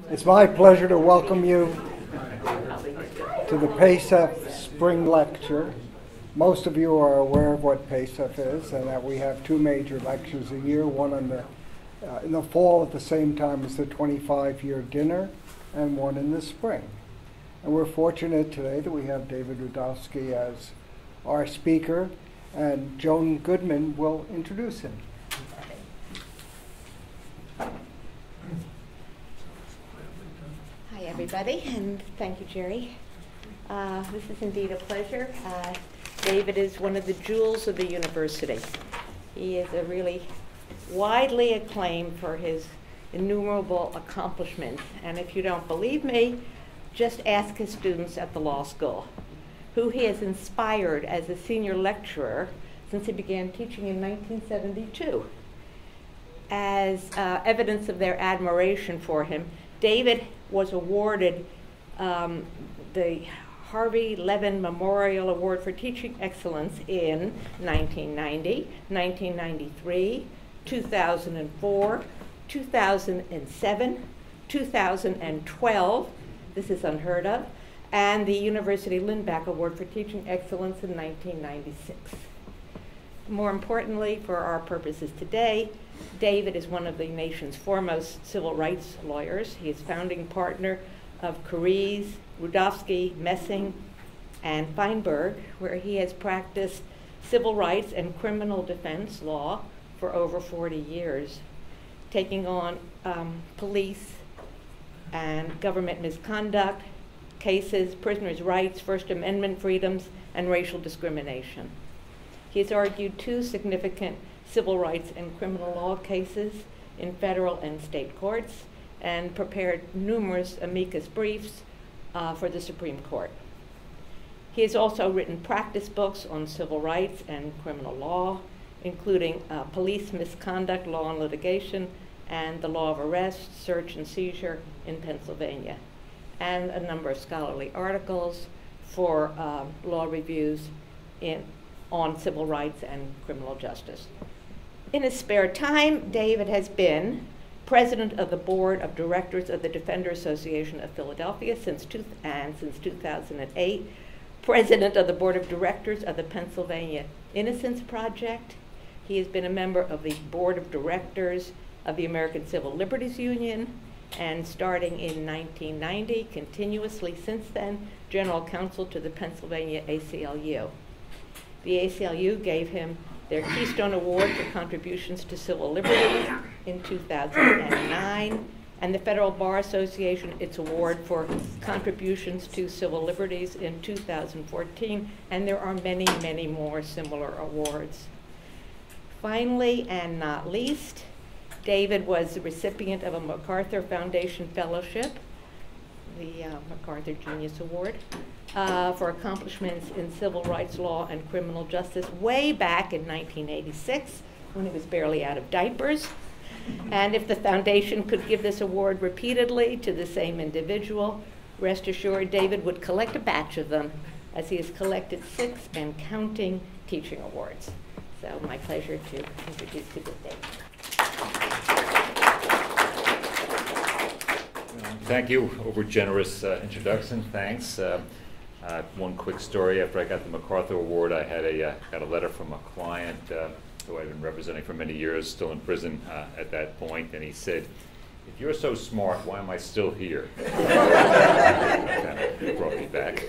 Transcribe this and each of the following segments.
It's my pleasure to welcome you to the PACEF Spring Lecture. Most of you are aware of what PACEF is and that we have two major lectures a year, one in the fall at the same time as the 25-year dinner and one in the spring. And we're fortunate today that we have David Rudovsky as our speaker, and Joan Goodman will introduce him. Hi, everybody, and thank you, Jerry. This is indeed a pleasure. David is one of the jewels of the university. He is a really widely acclaimed for his innumerable accomplishments. And if you don't believe me, just ask his students at the law school, who he has inspired as a senior lecturer since he began teaching in 1972. As evidence of their admiration for him, David was awarded the Harvey Levin Memorial Award for Teaching Excellence in 1990, 1993, 2004, 2007, 2012, this is unheard of, and the University Lindback Award for Teaching Excellence in 1996. More importantly, for our purposes today, David is one of the nation's foremost civil rights lawyers. He is founding partner of Carees, Rudovsky, Messing, and Feinberg, where he has practiced civil rights and criminal defense law for over 40 years, taking on police and government misconduct cases, prisoners' rights, First Amendment freedoms, and racial discrimination. He has argued two significant civil rights and criminal law cases in federal and state courts and prepared numerous amicus briefs for the Supreme Court. He has also written practice books on civil rights and criminal law, including police misconduct, law and litigation, and the law of arrest, search, and seizure in Pennsylvania, and a number of scholarly articles for law reviews on civil rights and criminal justice. In his spare time, David has been president of the board of directors of the Defender Association of Philadelphia since 2008, president of the board of directors of the Pennsylvania Innocence Project. He has been a member of the board of directors of the American Civil Liberties Union, and starting in 1990, continuously since then, general counsel to the Pennsylvania ACLU. The ACLU gave him their Keystone Award for contributions to civil liberties in 2009, and the Federal Bar Association its award for contributions to civil liberties in 2014, and there are many, many more similar awards. Finally, and not least, David was the recipient of a MacArthur Foundation Fellowship, the MacArthur Genius Award, for accomplishments in civil rights law and criminal justice way back in 1986, when he was barely out of diapers. And if the foundation could give this award repeatedly to the same individual, rest assured David would collect a batch of them, as he has collected 6 and counting teaching awards. So my pleasure to introduce you to David. Thank you. Over generous introduction. Thanks. One quick story. After I got the MacArthur Award, I had got a letter from a client who I'd been representing for many years, still in prison at that point, and he said, "If you're so smart, why am I still here?" That brought me back.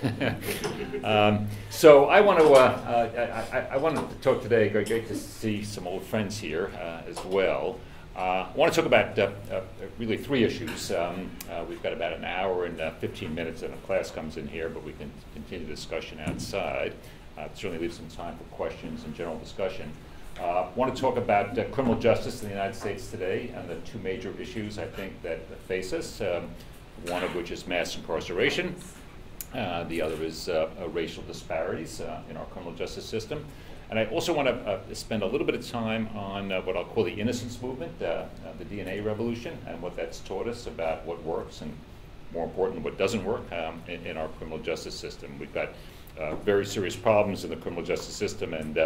So I want to I wanted to talk today. Great to see some old friends here as well. I want to talk about really 3 issues. We've got about an hour and 15 minutes, and a class comes in here, but we can continue the discussion outside. Certainly leave some time for questions and general discussion. I want to talk about criminal justice in the United States today and the 2 major issues I think that face us, one of which is mass incarceration. The other is racial disparities in our criminal justice system. And I also want to spend a little bit of time on what I'll call the innocence movement, the DNA revolution, and what that's taught us about what works and, more important, what doesn't work in our criminal justice system. We've got very serious problems in the criminal justice system, and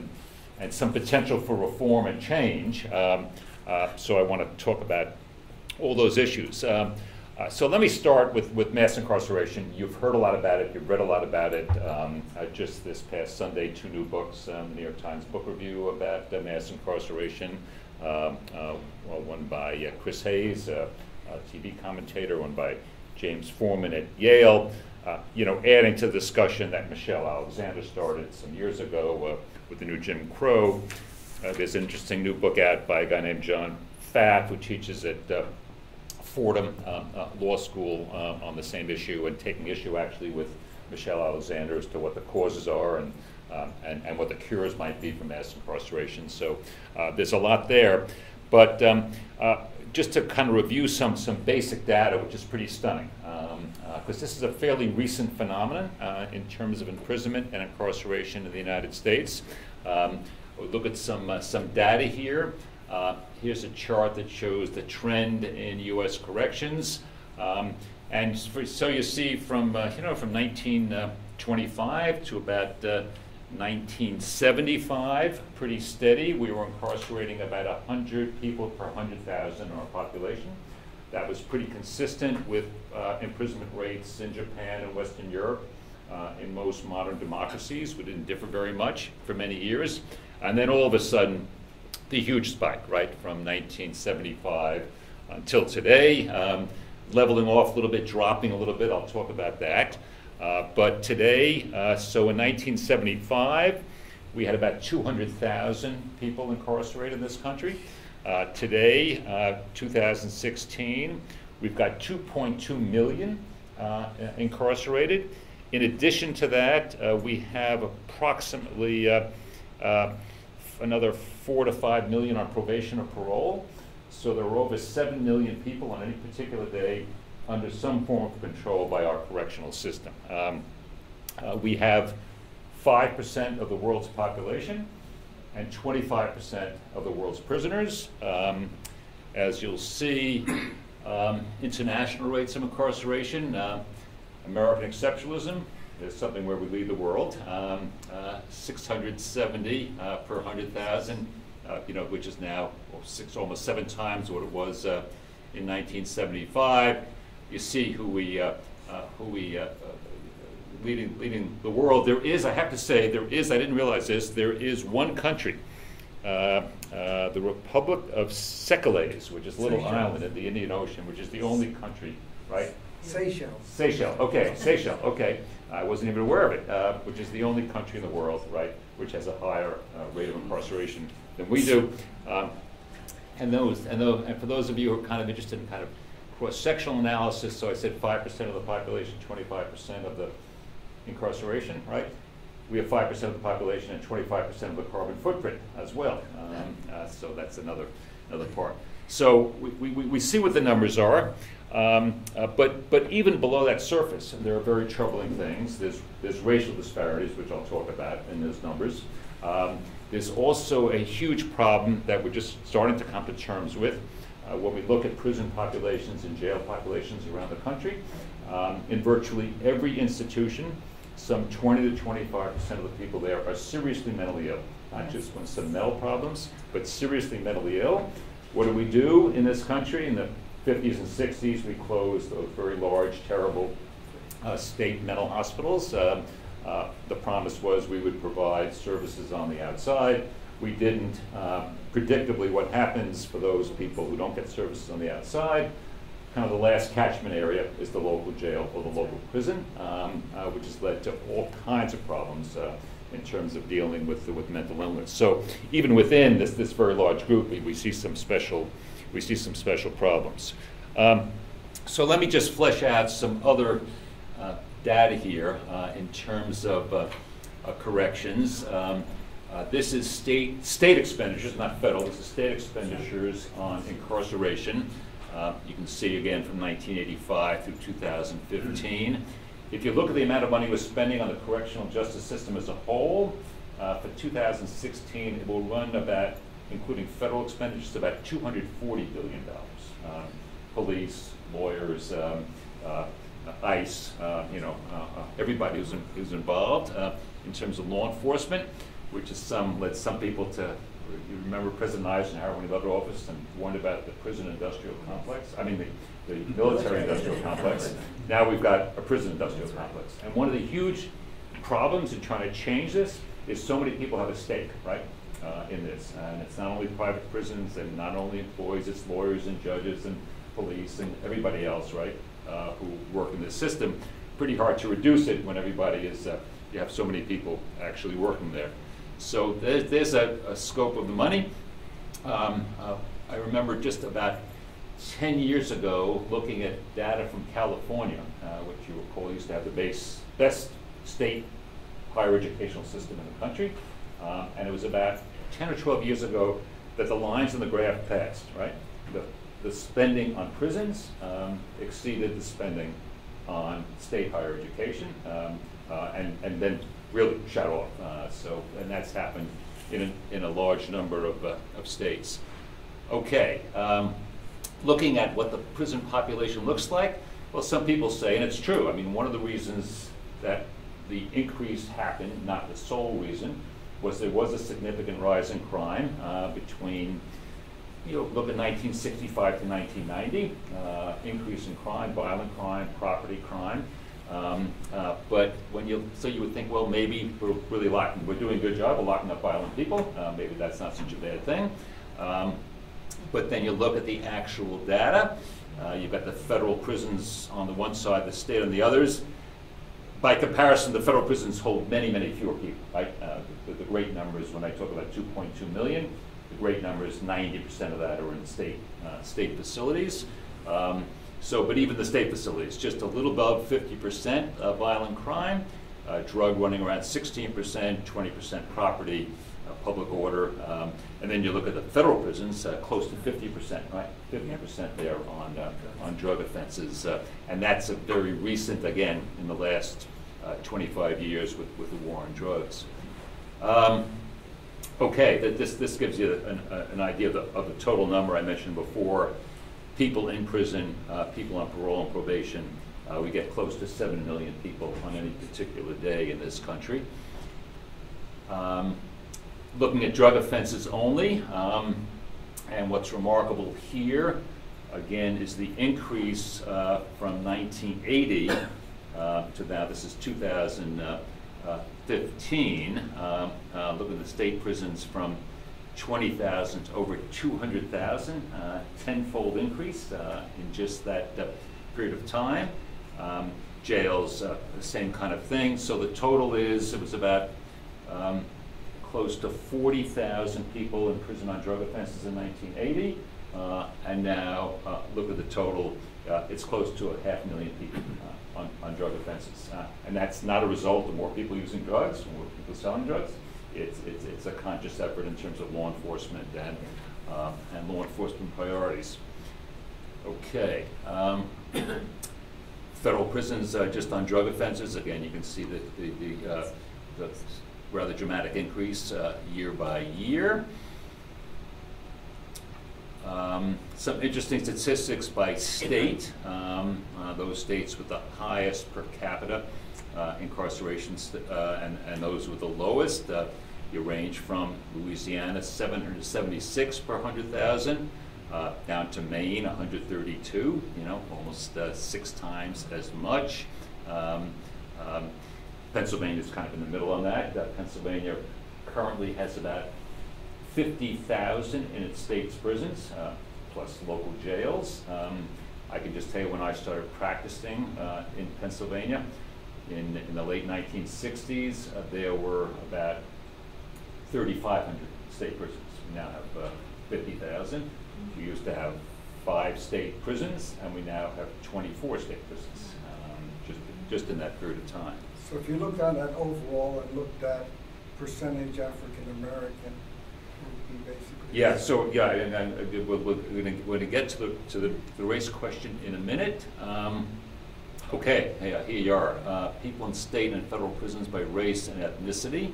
some potential for reform and change. So I want to talk about all those issues. So let me start with mass incarceration. You've heard a lot about it. You've read a lot about it. Just this past Sunday, 2 new books, the New York Times Book Review about mass incarceration. One by Chris Hayes, a TV commentator, one by James Foreman at Yale. Adding to the discussion that Michelle Alexander started some years ago with the new Jim Crow. There's an interesting new book out by a guy named John Pfaff, who teaches at Fordham Law School on the same issue, and taking issue actually with Michelle Alexander as to what the causes are and what the cures might be for mass incarceration. So there's a lot there. But just to kind of review some basic data, which is pretty stunning, because this is a fairly recent phenomenon in terms of imprisonment and incarceration in the United States. We'll look at some data here. Here's a chart that shows the trend in U.S. corrections, and so you see from 1925 to about 1975, pretty steady. We were incarcerating about 100 people per 100,000 in our population. That was pretty consistent with imprisonment rates in Japan and Western Europe, in most modern democracies. We didn't differ very much for many years, and then all of a sudden, the huge spike, right, from 1975 until today, leveling off a little bit, dropping a little bit. I'll talk about that. But today, so in 1975, we had about 200,000 people incarcerated in this country. Today, 2016, we've got 2.2 million incarcerated. In addition to that, we have approximately another 4 to 5 million on probation or parole. So there are over 7 million people on any particular day under some form of control by our correctional system. We have 5% of the world's population and 25% of the world's prisoners. As you'll see, international rates of incarceration, American exceptionalism is something where we lead the world. 670 per 100,000, which is now almost 7 times what it was in 1975. You see who we leading the world. There is, I have to say, I didn't realize this, there is one country, the Republic of Seychelles, which is a little island in the Indian Ocean, which is the only country, right? Seychelles, okay. I wasn't even aware of it, which is the only country in the world, right, which has a higher rate of incarceration than we do. And for those of you who are kind of interested in kind of cross-sectional analysis, so I said 5% of the population, 25% of the incarceration, right? We have 5% of the population and 25% of the carbon footprint as well. So that's another part. So we see what the numbers are, but even below that surface, there are very troubling things. There's racial disparities, which I'll talk about in those numbers. There's also a huge problem that we're just starting to come to terms with when we look at prison populations and jail populations around the country. In virtually every institution, some 20 to 25% of the people there are seriously mentally ill, not just with some mental problems, but seriously mentally ill. What do we do in this country? In the 50s and 60s, we closed those very large, terrible state mental hospitals. The promise was we would provide services on the outside. We didn't. Predictably, what happens for those people who don't get services on the outside, kind of the last catchment area is the local jail or the local prison, which has led to all kinds of problems in terms of dealing with mental illness. So even within this very large group, we see some special problems. So let me just flesh out some other data here in terms of corrections. This is state expenditures, not federal. This is state expenditures on incarceration. You can see again from 1985 through 2015. If you look at the amount of money we're spending on the correctional justice system as a whole, for 2016, it will run about, including federal expenditures, about $240 billion. Police, lawyers, ICE, everybody who's involved in terms of law enforcement, which is led some people to you remember President Eisenhower when he left office and warned about the prison industrial complex? I mean, the military industrial complex. Now we've got a prison industrial complex. And one of the huge problems in trying to change this is so many people have a stake, right, in this. And it's not only private prisons and not only employees, it's lawyers and judges and police and everybody else, right, who work in this system. Pretty hard to reduce it when everybody is, you have so many people actually working there. So there's a scope of the money. I remember just about 10 years ago looking at data from California, which you recall used to have the best state higher educational system in the country. And it was about 10 or 12 years ago that the lines in the graph passed, right? The spending on prisons exceeded the spending on state higher education, and then really shut off. And that's happened in a large number of states. Okay, looking at what the prison population looks like, well, some people say, and it's true, I mean, one of the reasons that the increase happened, not the sole reason, was there was a significant rise in crime between, look at 1965 to 1990, increase in crime, violent crime, property crime. But so you would think, well, maybe we're doing a good job of locking up violent people. Maybe that's not such a bad thing. But then you look at the actual data. You've got the federal prisons on the one side, the state on the others. By comparison, the federal prisons hold many, many fewer people, right? The great numbers, when I talk about 2.2 million, the great numbers, 90% of that are in state facilities. But even the state facilities, just a little above 50% violent crime, drug running around 16%, 20% property, public order, and then you look at the federal prisons, close to 50%, right? 50% there on drug offenses, and that's a very recent, again, in the last 25 years with the war on drugs. Okay, this gives you an idea of the total number I mentioned before. People in prison, people on parole and probation. We get close to 7 million people on any particular day in this country. Looking at drug offenses only, and what's remarkable here, again, is the increase from 1980 to now, this is 2015. Look at the state prisons from 20,000 to over 200,000, tenfold increase in just that period of time. Jails, the same kind of thing. So the total is, it was about close to 40,000 people in prison on drug offenses in 1980, and now look at the total, it's close to 500,000 people on drug offenses. And that's not a result of more people using drugs, more people selling drugs. It's a conscious effort in terms of law enforcement and law enforcement priorities. Okay. Federal prisons just on drug offenses, again, you can see the rather dramatic increase year by year. Some interesting statistics by state. Those states with the highest per capita incarcerations and those with the lowest. You range from Louisiana, 776 per 100,000, down to Maine, 132, almost 6 times as much. Pennsylvania is kind of in the middle on that. Pennsylvania currently has about 50,000 in its state's prisons, plus local jails. I can just tell you when I started practicing in Pennsylvania in the late 1960s, there were about 3,500 state prisons. We now have 50,000. We used to have 5 state prisons, and we now have 24 state prisons, just in that period of time. So if you looked at that overall and looked at percentage African American, would be basically. Yeah. So yeah, and we're going to get to the race question in a minute. Okay. Here you are. People in state and federal prisons by race and ethnicity,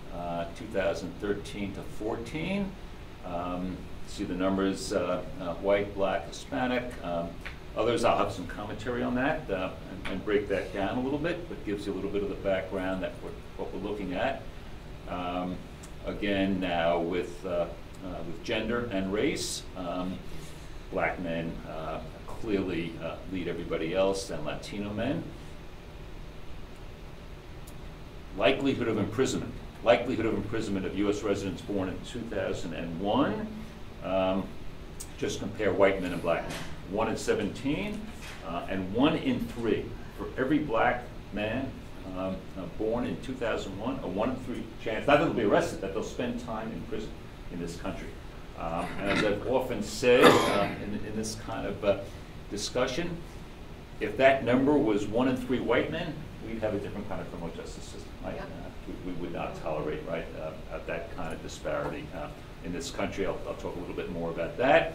2013 to 14. See the numbers: white, black, Hispanic. Others, I'll have some commentary on that and break that down a little bit, but gives you a little bit of the background that what we're looking at. again now with gender and race. Black men clearly lead everybody else, and Latino men. Likelihood of imprisonment. Likelihood of imprisonment of U.S. residents born in 2001. Just compare white men and black men. 1 in 17 and 1 in 3. For every black man born in 2001, a 1 in 3 chance, not that they'll be arrested, that they'll spend time in prison in this country. And as I've often said in this kind of discussion, if that number was 1 in 3 white men, we'd have a different kind of criminal justice system. Right? Yeah. We would not tolerate that kind of disparity in this country. I'll talk a little bit more about that.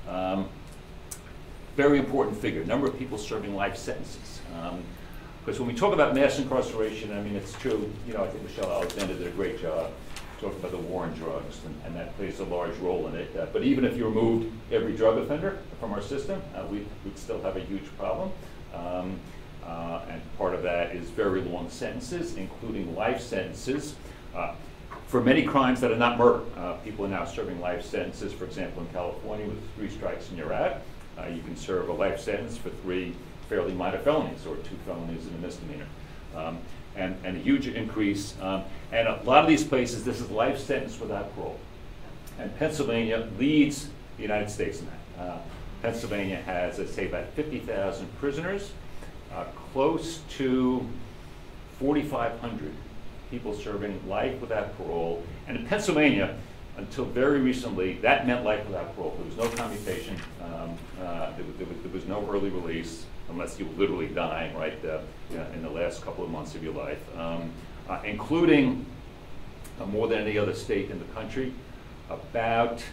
Very important figure, number of people serving life sentences. Because when we talk about mass incarceration, I mean, it's true, you know, I think Michelle Alexander did a great job talking about the war on drugs, and that plays a large role in it. But even if you removed every drug offender from our system, we'd still have a huge problem. And part of that is very long sentences, including life sentences. For many crimes that are not murder, people are now serving life sentences. For example, in California, with 3 strikes and you're out, you can serve a life sentence for 3 fairly minor felonies, or 2 felonies and a misdemeanor. And a huge increase. And a lot of these places, this is life sentence without parole. And Pennsylvania leads the United States in that. Pennsylvania has, let's say, about 50,000 prisoners, close to 4,500 people serving life without parole. And in Pennsylvania, until very recently, that meant life without parole. There was no commutation. There was no early release, unless you were literally dying, right, in the last couple of months of your life, including more than any other state in the country, about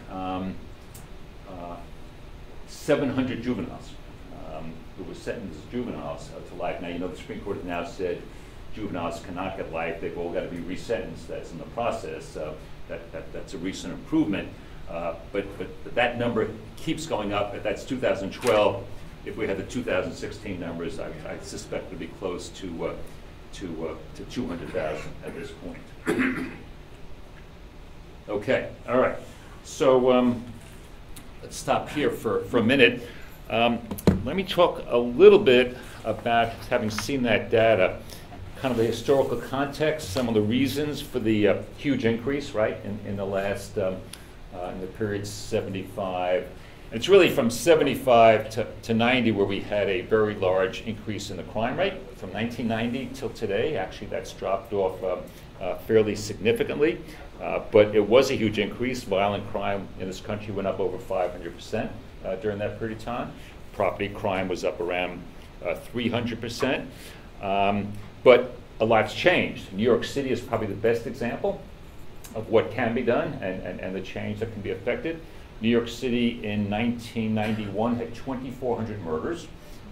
700 juveniles who were sentenced as juveniles to life. Now, you know, the Supreme Court has now said juveniles cannot get life. They've all got to be resentenced. That's in the process. That's a recent improvement. But that number keeps going up. That's 2012. If we had the 2016 numbers, I suspect it would be close to 200,000 at this point. Okay, all right. So let's stop here for a minute. Let me talk a little bit about, having seen that data, kind of the historical context, some of the reasons for the huge increase, right, in the last, in the period 75. It's really from 75 to 90 where we had a very large increase in the crime rate. From 1990 till today, actually that's dropped off fairly significantly. But it was a huge increase. Violent crime in this country went up over 500% during that period of time. Property crime was up around 300%. But a lot's changed. New York City is probably the best example of what can be done and the change that can be affected. New York City in 1991 had 2,400 murders.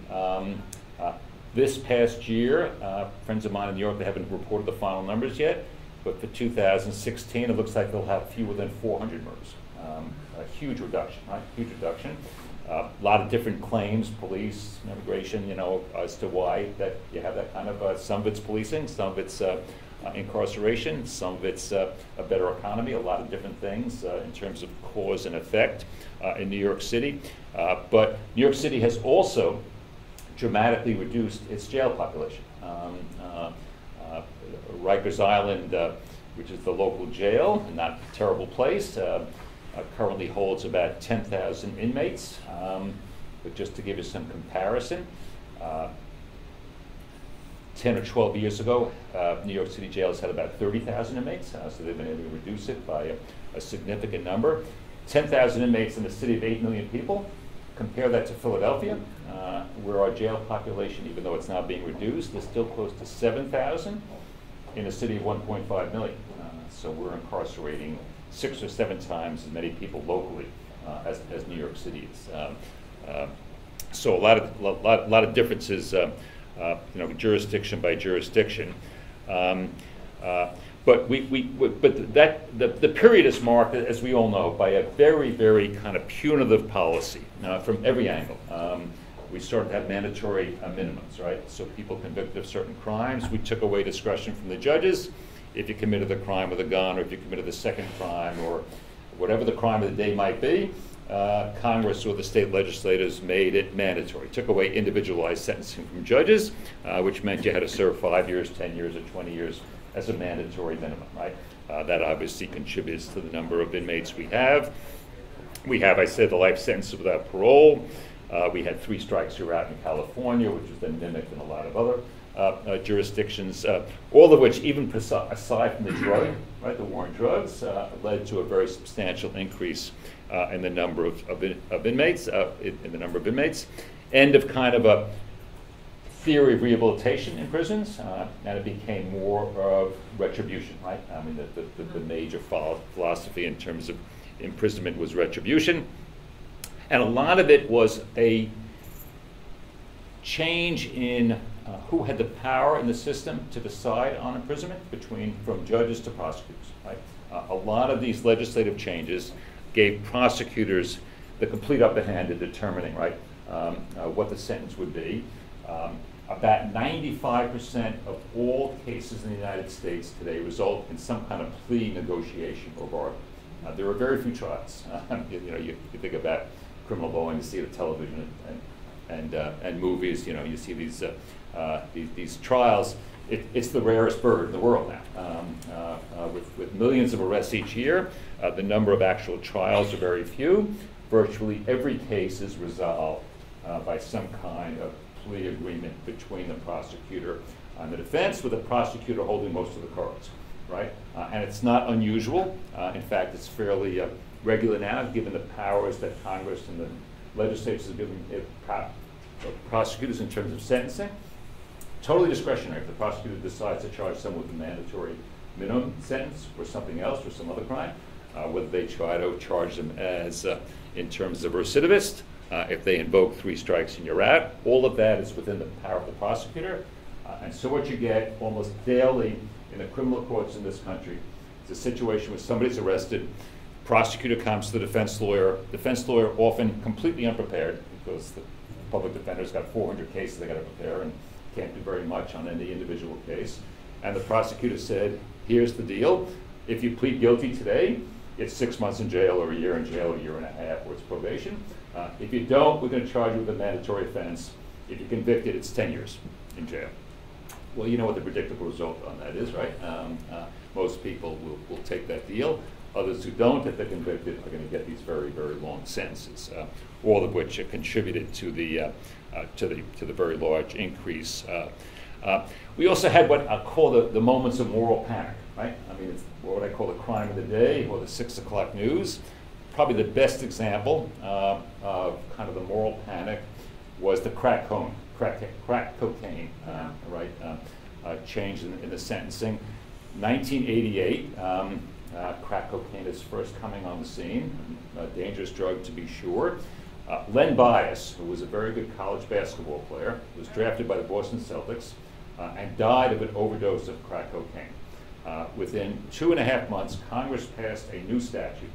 This past year, friends of mine in New York, they haven't reported the final numbers yet, but for 2016, it looks like they'll have fewer than 400 murders. A huge reduction, right? Huge reduction. A lot of different claims, police, immigration, you know, as to why that you have that kind of, some of it's policing, some of it's incarceration, some of it's a better economy, a lot of different things in terms of cause and effect in New York City. But New York City has also dramatically reduced its jail population. Rikers Island, which is the local jail, not a terrible place, currently holds about 10,000 inmates. But just to give you some comparison, 10 or 12 years ago, New York City jails had about 30,000 inmates, so they've been able to reduce it by a significant number. 10,000 inmates in a city of 8 million people. Compare that to Philadelphia, where our jail population, even though it's now being reduced, is still close to 7,000 in a city of 1.5 million. So we're incarcerating 6 or 7 times as many people locally as New York City is. So a lot of differences, you know, jurisdiction by jurisdiction. But the period is marked, as we all know, by a very, very kind of punitive policy from every angle. We started to have mandatory minimums, right? So people convicted of certain crimes, we took away discretion from the judges. if you committed the crime with a gun, or if you committed the second crime, or whatever the crime of the day might be, Congress or the state legislators made it mandatory. Took away individualized sentencing from judges, which meant you had to serve 5 years, 10 years, or 20 years as a mandatory minimum, right? That obviously contributes to the number of inmates we have. We have, I said, the life sentence without parole. We had 3 strikes you're out in California, which has been mimicked in a lot of other jurisdictions, all of which, even aside from the drug, right, the war on drugs, led to a very substantial increase in the number of inmates, in the number of inmates. End of kind of a theory of rehabilitation in prisons, and it became more of retribution, right? I mean, the major philosophy in terms of imprisonment was retribution. And a lot of it was a change in who had the power in the system to decide on imprisonment from judges to prosecutors, right? A lot of these legislative changes gave prosecutors the complete upper hand in determining, right, what the sentence would be. About 95% of all cases in the United States today result in some kind of plea negotiation or bargain. There are very few trials. You think about criminal law and you see it on television and movies. You see these trials. It's the rarest bird in the world now. With millions of arrests each year, the number of actual trials are very few. Virtually every case is resolved by some kind of plea agreement between the prosecutor and the defense, with the prosecutor holding most of the cards, right? And it's not unusual. In fact, it's fairly regular now, given the powers that Congress and the legislatures have given prosecutors in terms of sentencing. Totally discretionary. If the prosecutor decides to charge someone with a mandatory minimum sentence or something else or some other crime, whether they try to charge them as in terms of recidivist, if they invoke 3 strikes and you're out, all of that is within the power of the prosecutor. And so what you get almost daily in the criminal courts in this country is a situation where somebody's arrested, prosecutor comes to the defense lawyer often completely unprepared, because the public defender's got 400 cases they got to prepare and can't do very much on any individual case. And the prosecutor said, here's the deal. If you plead guilty today, it's 6 months in jail, or a year in jail, or a year and a half, or it's probation. If you don't, we're going to charge you with a mandatory offense. If you're convicted, it's 10 years in jail. Well, you know what the predictable result on that is, right? Most people will take that deal. Others who don't, if they're convicted, are going to get these very, very long sentences, all of which contributed to the very large increase. We also had what I call the moments of moral panic, right? I mean, it's what I call the crime of the day, or the 6 o'clock news. Probably the best example of kind of the moral panic was the crack cocaine, right? Change in the sentencing. 1988, crack cocaine is first coming on the scene, a dangerous drug to be sure. Len Bias, who was a very good college basketball player, was drafted by the Boston Celtics and died of an overdose of crack cocaine. Within 2.5 months, Congress passed a new statute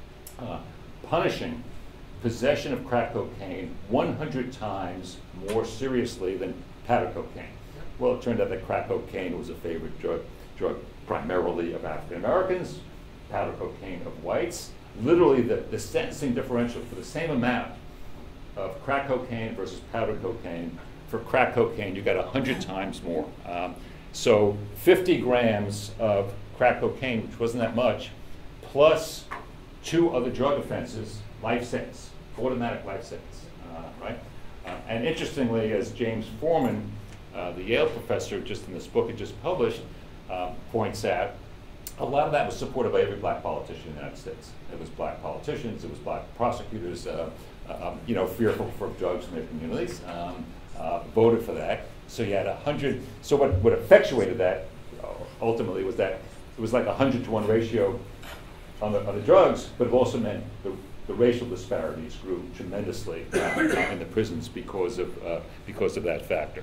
punishing possession of crack cocaine 100 times more seriously than powder cocaine. Well, it turned out that crack cocaine was a favorite drug primarily of African Americans, powder cocaine of whites. Literally, the sentencing differential for the same amount of crack cocaine versus powder cocaine, for crack cocaine, you got 100 times more. So 50 grams of crack cocaine, which wasn't that much, plus 2 other drug offenses, life sentence, automatic life sentence, right? And interestingly, as James Foreman, the Yale professor, just in this book he just published, points out, a lot of that was supported by every black politician in the United States. It was black politicians, it was black prosecutors, fearful for drugs in their communities, voted for that. So you had 100. So what effectuated that ultimately was that it was like a 100-to-1 ratio on the drugs, but it also meant the racial disparities grew tremendously in the prisons because of that factor.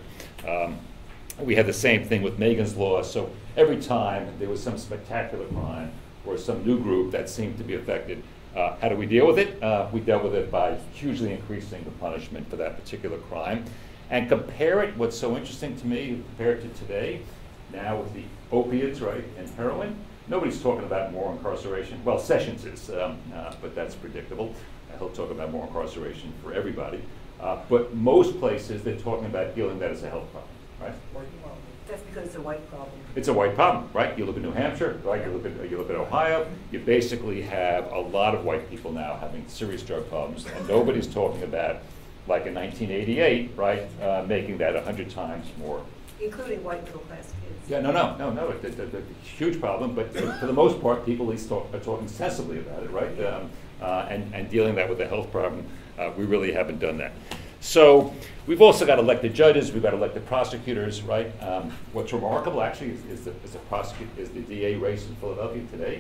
We had the same thing with Megan's Law. So every time there was some spectacular crime or some new group that seemed to be affected, how do we deal with it? We dealt with it by hugely increasing the punishment for that particular crime. And compare it, what's so interesting to me, compare it to today, now with the opiates, right, and heroin. Nobody's talking about more incarceration. Well, Sessions is, but that's predictable. He'll talk about more incarceration for everybody. But most places, they're talking about dealing that as a health problem, right? That's because it's a white problem. It's a white problem, right? You look at New Hampshire, right? You look at Ohio. You basically have a lot of white people now having serious drug problems, and nobody's talking about, like in 1988, right, making that 100 times more. Including white middle-class kids. Yeah, no. It's a huge problem, but for the most part, people at least are talking sensibly about it, right? And dealing that with a health problem, we really haven't done that. So we've also got elected judges, we've got elected prosecutors, right? What's remarkable actually is the DA race in Philadelphia today,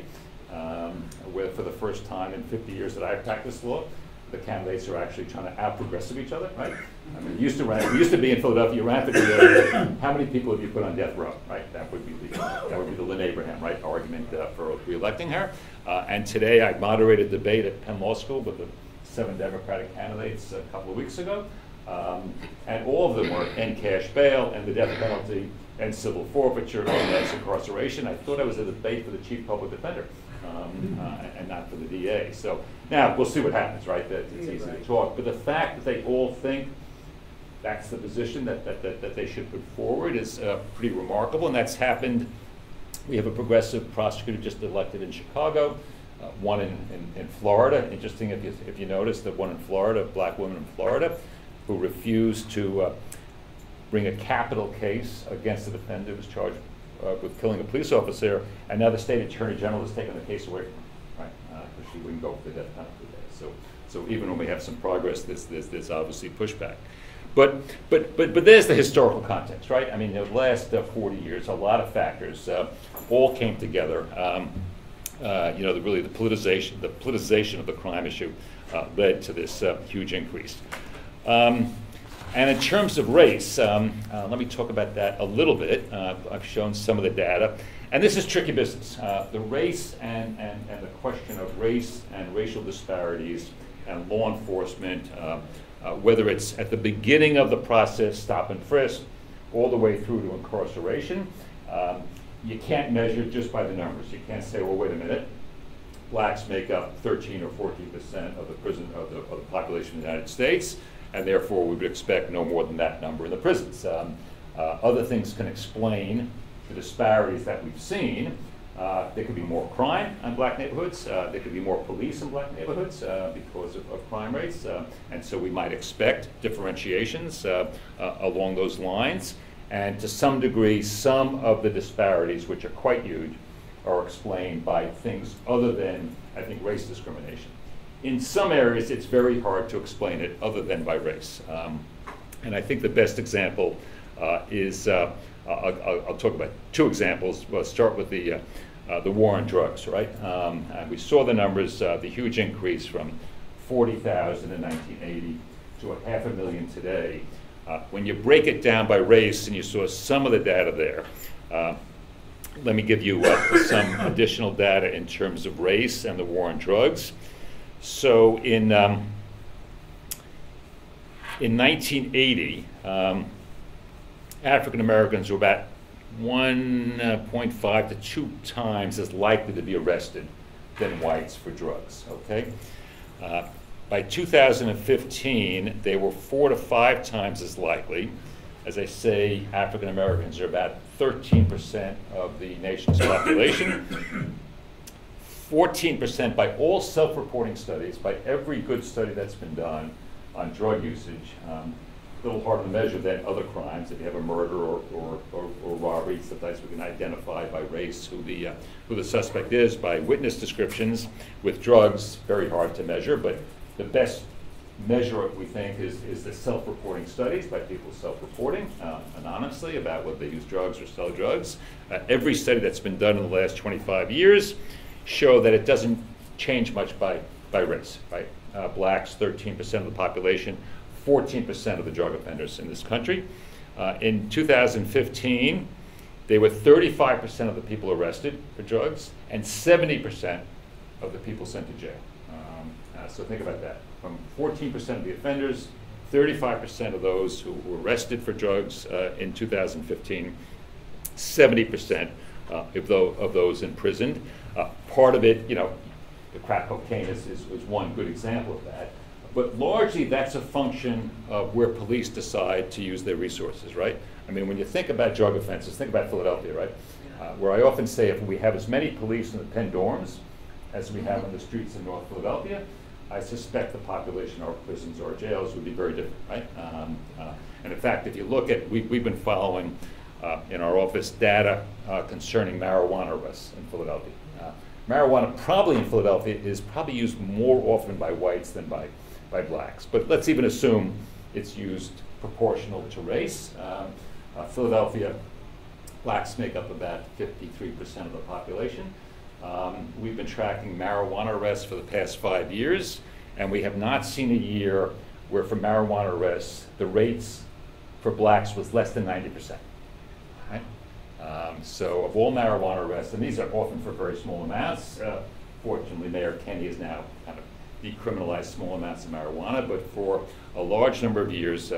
where for the first time in 50 years that I've practiced law, the candidates are actually trying to out-progressive each other, right? I mean, we used to be in Philadelphia, you ran for the how many people have you put on death row, right? That would be the Lynn Abraham, right, argument for re-electing her. And today I moderated a debate at Penn Law School with the 7 Democratic candidates a couple of weeks ago. And all of them were end cash bail, and the death penalty, and civil forfeiture, and mass incarceration. I thought I was a debate for the chief public defender, and not for the DA. So now we'll see what happens, right? It's easy to talk, but the fact that they all think that's the position that they should put forward is pretty remarkable, and that's happened. We have a progressive prosecutor just elected in Chicago, one in Florida. Interesting if you notice that one in Florida, a black woman in Florida, who refused to bring a capital case against the defendant who was charged with killing a police officer, and now the state attorney general has taken the case away from her, right? Because she wouldn't go for the death penalty there. So even when we have some progress, there's obviously pushback. But there's the historical context, right? I mean, the last 40 years, a lot of factors all came together. Really the politicization of the crime issue led to this huge increase. And in terms of race, let me talk about that a little bit. I've shown some of the data. And this is tricky business. The race and the question of race and racial disparities and law enforcement, whether it's at the beginning of the process, stop and frisk, all the way through to incarceration, you can't measure just by the numbers. You can't say, well, wait a minute, blacks make up 13 or 14% of the population of the United States, and therefore we would expect no more than that number in the prisons. Other things can explain the disparities that we've seen. There could be more crime in black neighborhoods. There could be more police in black neighborhoods because of crime rates. And so we might expect differentiations along those lines. And to some degree, some of the disparities, which are quite huge, are explained by things other than, I think, race discrimination. In some areas, it's very hard to explain it other than by race. And I think the best example is, I'll talk about 2 examples. We'll start with the war on drugs, right? And we saw the numbers, the huge increase from 40,000 in 1980 to 500,000 today. When you break it down by race, and you saw some of the data there, let me give you some additional data in terms of race and the war on drugs. So in 1980, African Americans were about 1.5 to 2 times as likely to be arrested than whites for drugs, okay? By 2015, they were 4 to 5 times as likely. As I say, African Americans are about 13% of the nation's population. 14% by all self-reporting studies, by every good study that's been done on drug usage. A little harder to measure than other crimes. If you have a murder or robbery, sometimes we can identify by race who the suspect is, by witness descriptions. With drugs, very hard to measure, but the best measure, we think, is the self-reporting studies by people self-reporting anonymously about whether they use drugs or sell drugs. Every study that's been done in the last 25 years show that it doesn't change much by race, right? Blacks, 13% of the population, 14% of the drug offenders in this country. In 2015, they were 35% of the people arrested for drugs and 70% of the people sent to jail. So think about that. From 14% of the offenders, 35% of those who were arrested for drugs in 2015, 70% of those imprisoned. Part of it, the crack cocaine is one good example of that. But largely, that's a function of where police decide to use their resources, right? I mean, when you think about drug offenses, think about Philadelphia, right? Where I often say if we have as many police in the Penn dorms as we have on the streets in North Philadelphia, I suspect the population of our prisons or our jails would be very different, right? And in fact, if you look at, we've been following in our office data concerning marijuana arrests in Philadelphia. Marijuana probably in Philadelphia is probably used more often by whites than by blacks. But let's even assume it's used proportional to race. Philadelphia, blacks make up about 53% of the population. We've been tracking marijuana arrests for the past 5 years, and we have not seen a year where for marijuana arrests, the rates for blacks was less than 90%. Right? So of all marijuana arrests, and these are often for very small amounts, fortunately Mayor Kenney has now kind of decriminalized small amounts of marijuana, but for a large number of years,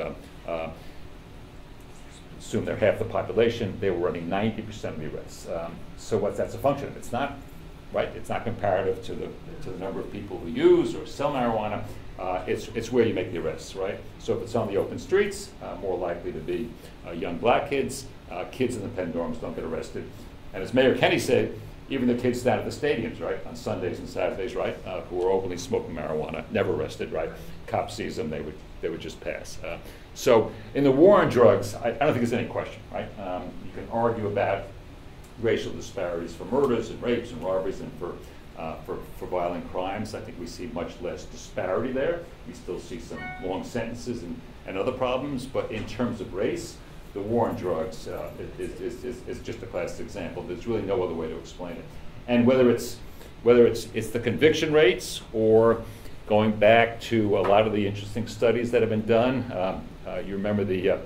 assume they're half the population, they were running 90% of the arrests. So that's a function of? It's not, right? It's not comparative to the number of people who use or sell marijuana. It's where you make the arrests, right? So if it's on the open streets, more likely to be young black kids. Kids in the Penn dorms don't get arrested. And as Mayor Kenney said, even the kids down at the stadiums, right, on Sundays and Saturdays, right, who are openly smoking marijuana, never arrested, right? Cop sees them, they would just pass. So in the war on drugs, I don't think there's any question, right? You can argue about racial disparities for murders and rapes and robberies and for violent crimes. I think we see much less disparity there. We still see some long sentences and other problems, but in terms of race, the war on drugs is just a classic example. There's really no other way to explain it. And whether it's the conviction rates or going back to a lot of the interesting studies that have been done, you remember the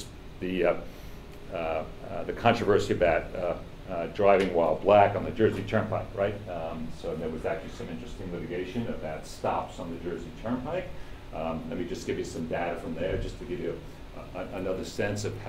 controversy about driving while black on the Jersey Turnpike, right? So there was actually some interesting litigation about stops on the Jersey Turnpike. Let me just give you some data from there, just to give you another sense of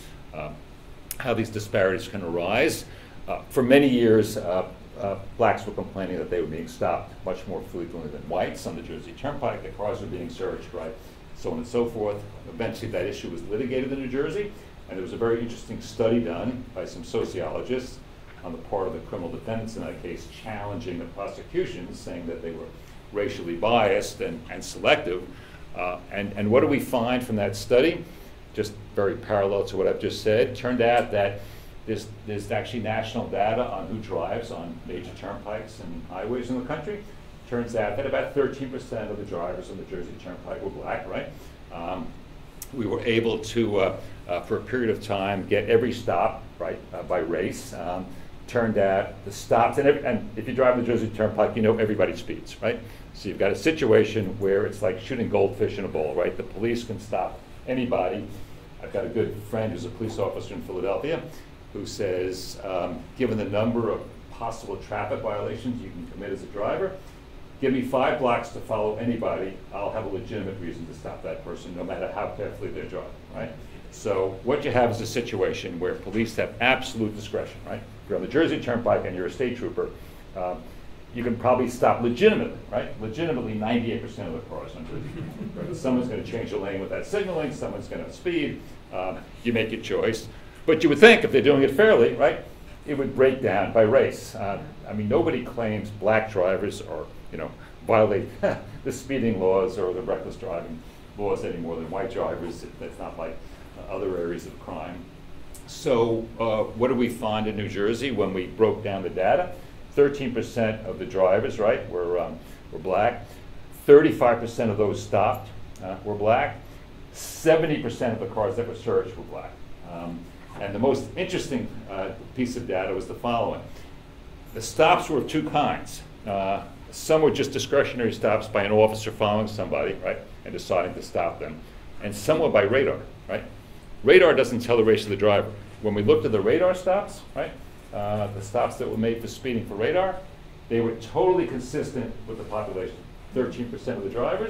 how these disparities can arise. For many years, blacks were complaining that they were being stopped much more frequently than whites on the Jersey Turnpike. The cars were being searched, right? So on and so forth. Eventually, that issue was litigated in New Jersey, and there was a very interesting study done by some sociologists on the part of the criminal defendants in that case, challenging the prosecutions, saying that they were racially biased and selective. And what do we find from that study? Just very parallel to what I've just said. Turned out that there's actually national data on who drives on major turnpikes and highways in the country. Turns out that about 13% of the drivers on the Jersey Turnpike were black, right? We were able to, for a period of time, get every stop, right, by race. Turned out the stops, and if you drive the Jersey Turnpike, you know everybody speeds, right? So you've got a situation where it's like shooting goldfish in a bowl, right? The police can stop anybody. I've got a good friend who's a police officer in Philadelphia who says, given the number of possible traffic violations you can commit as a driver, give me 5 blocks to follow anybody, I'll have a legitimate reason to stop that person, no matter how carefully they're driving, right? So what you have is a situation where police have absolute discretion, right? If you're on the Jersey Turnpike and you're a state trooper, you can probably stop legitimately, right? Legitimately 98% of the cars on Jersey Turnpike. Right? Someone's going to change the lane without signaling, someone's going to speed, you make your choice. But you would think if they're doing it fairly, right, it would break down by race. I mean, nobody claims black drivers are, violate the speeding laws or the reckless driving laws any more than white drivers. That's not like other areas of crime. So what do we find in New Jersey when we broke down the data? 13% of the drivers, right, were black. 35% of those stopped were black. 70% of the cars that were searched were black. And the most interesting piece of data was the following. The stops were of two kinds. Some were just discretionary stops by an officer following somebody, right, and deciding to stop them. And some were by radar, right? Radar doesn't tell the race of the driver. When we looked at the radar stops, right, the stops that were made for speeding for radar, they were totally consistent with the population. 13% of the drivers,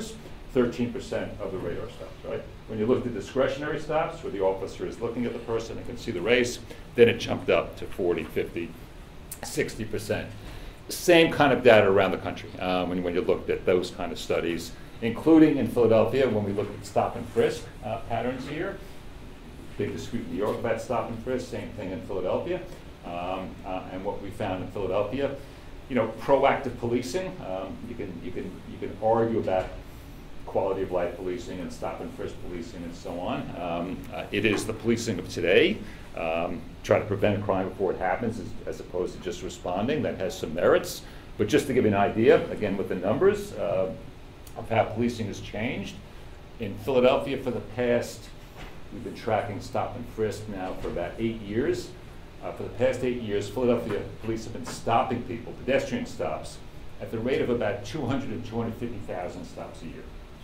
13% of the radar stops, right? When you looked at discretionary stops, where the officer is looking at the person and can see the race, then it jumped up to 40, 50, 60%. Same kind of data around the country when you looked at those kind of studies, including in Philadelphia when we looked at stop and frisk patterns here. Big dispute in New York about stop and frisk, same thing in Philadelphia. And what we found in Philadelphia, proactive policing, you can argue about quality of life policing and stop and frisk policing and so on. It is the policing of today. Try to prevent crime before it happens as opposed to just responding. That has some merits. But just to give you an idea, again with the numbers of how policing has changed, in Philadelphia for the past, we've been tracking stop and frisk now for about 8 years. For the past 8 years, Philadelphia police have been stopping people, pedestrian stops, at the rate of about 200 to 250,000 stops a year.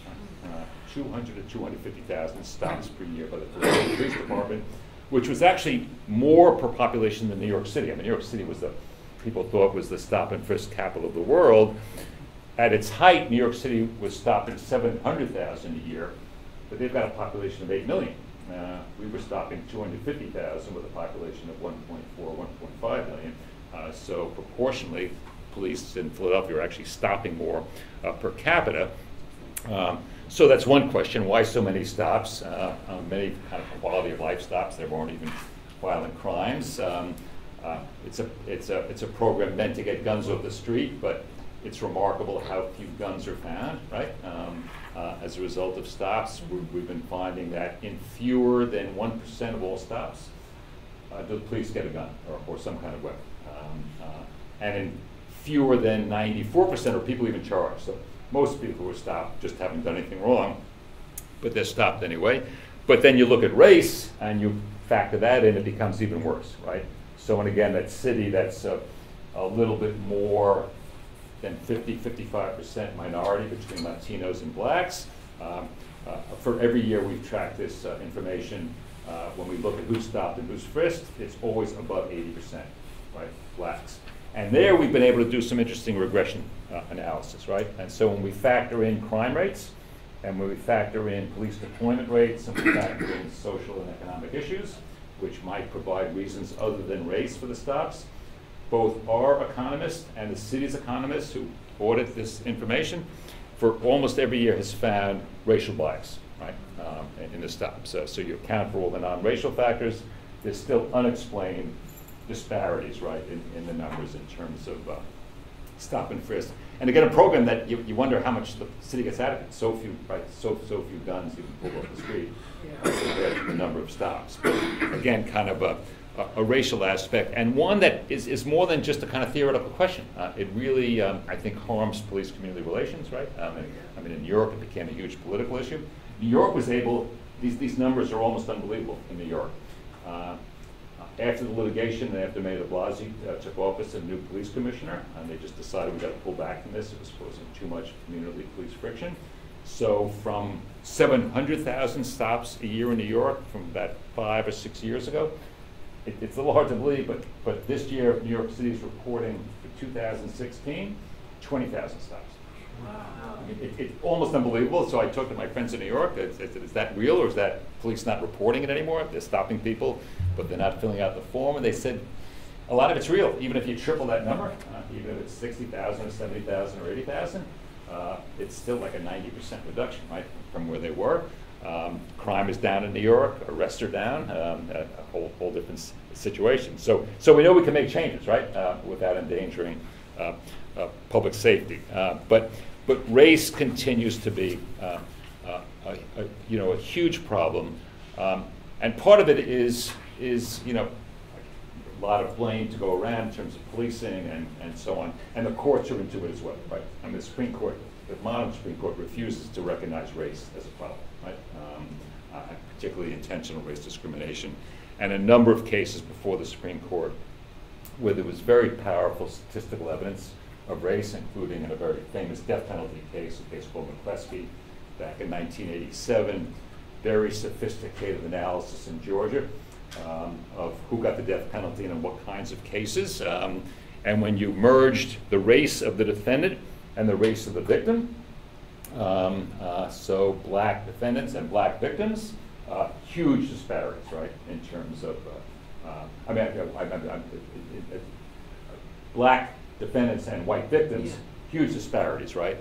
200 to 250,000 stops per year by the Philadelphia Police Department, which was actually more per population than New York City. I mean, New York City was people thought was the stop and frisk capital of the world. At its height, New York City was stopping 700,000 a year, but they've got a population of 8 million. We were stopping 250,000 with a population of 1.4, 1.5 million. So proportionally, police in Philadelphia are actually stopping more per capita. So that's one question, why so many stops? Many kind of quality of life stops, there weren't even violent crimes. It's a program meant to get guns off the street, but it's remarkable how few guns are found, right? As a result of stops, we've been finding that in fewer than 1% of all stops, do the police get a gun or some kind of weapon. And in fewer than 94% are people even charged. So most people who are stopped just haven't done anything wrong, but they're stopped anyway. But then you look at race and you factor that in, it becomes even worse, right? So, and again, that city that's a little bit more than 50-55% minority between Latinos and blacks. For every year we've tracked this information. When we look at who's stopped and who's frisked, it's always above 80%, right, blacks. And there we've been able to do some interesting regression analysis, right? And so when we factor in crime rates, and when we factor in police deployment rates, and we factor in social and economic issues, which might provide reasons other than race for the stops, both our economists and the city's economists who audit this information for almost every year has found racial bias, right, in the stops. So you account for all the non-racial factors. There's still unexplained disparities, right, in the numbers in terms of stop and frisk. And again, a program that you wonder how much the city gets out of it. So few, right, so few guns you can pull off the street compared to the number of stops. But again, kind of a racial aspect, and one that is more than just a kind of theoretical question. It really, I think, harms police-community relations, right? I mean, in New York, it became a huge political issue. New York was able, these numbers are almost unbelievable in New York. After the litigation and after Mayor de Blasio took office, a new police commissioner, and they just decided we got to pull back from this. It was causing too much community police friction. So from 700,000 stops a year in New York from about 5 or 6 years ago, it's a little hard to believe, but this year New York City is reporting for 2016, 20,000 stops. Wow. It's almost unbelievable. So I talked to my friends in New York. I said, is that real, or is that police not reporting it anymore? They're stopping people, but they're not filling out the form. And they said, a lot of it's real. Even if you triple that number, even if it's 60,000 or 70,000 or 80,000, it's still like a 90% reduction, right, from where they were. Crime is down in New York. Arrests are down. A whole different situation. So we know we can make changes, right, without endangering public safety. But race continues to be a huge problem, and part of it is a lot of blame to go around in terms of policing and so on, and the courts are into it as well, right? I mean, the Supreme Court, the modern Supreme Court, refuses to recognize race as a problem, right? Particularly intentional race discrimination, and a number of cases before the Supreme Court where there was very powerful statistical evidence of race, including in a very famous death penalty case, a case called McCleskey back in 1987, very sophisticated analysis in Georgia of who got the death penalty and in what kinds of cases. And when you merged the race of the defendant and the race of the victim, So black defendants and black victims, huge disparities, right, in terms of, black defendants and white victims, huge disparities, right,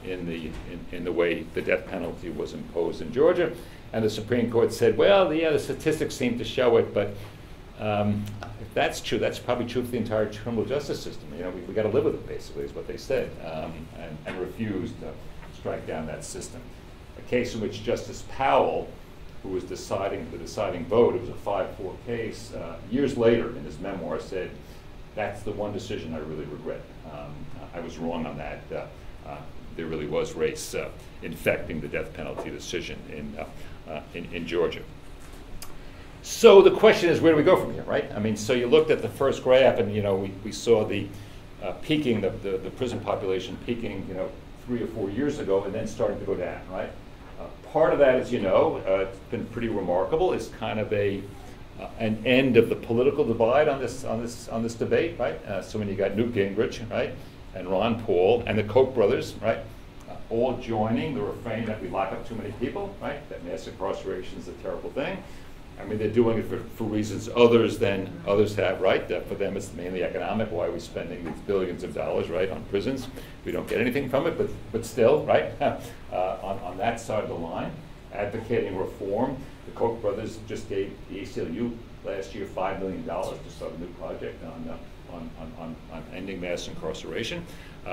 in the way the death penalty was imposed in Georgia. And the Supreme Court said, well, yeah, the statistics seem to show it, but if that's true, that's probably true for the entire criminal justice system. You know, we got to live with it, basically, is what they said, and refused to strike down that system. A case in which Justice Powell, who was the deciding vote, it was a 5-4 case, years later in his memoir said, that's the one decision I really regret. I was wrong on that. There really was race infecting the death penalty decision in Georgia. So the question is, where do we go from here, right? I mean, so you looked at the first graph, and you know, we saw the peaking, the prison population peaking, you know, 3 or 4 years ago, and then starting to go down, right? Part of that, as you know, it's been pretty remarkable. It's kind of an end of the political divide on this debate, right? So when you got Newt Gingrich, right, and Ron Paul and the Koch brothers, right, all joining the refrain that we lock up too many people, right? That mass incarceration is a terrible thing. I mean, they're doing it for reasons others have, right? For them, it's mainly economic. Why are we spending these billions of dollars, right, on prisons? We don't get anything from it, but still, right? On that side of the line, advocating reform. The Koch brothers just gave the ACLU last year $5 million to start a new project on ending mass incarceration.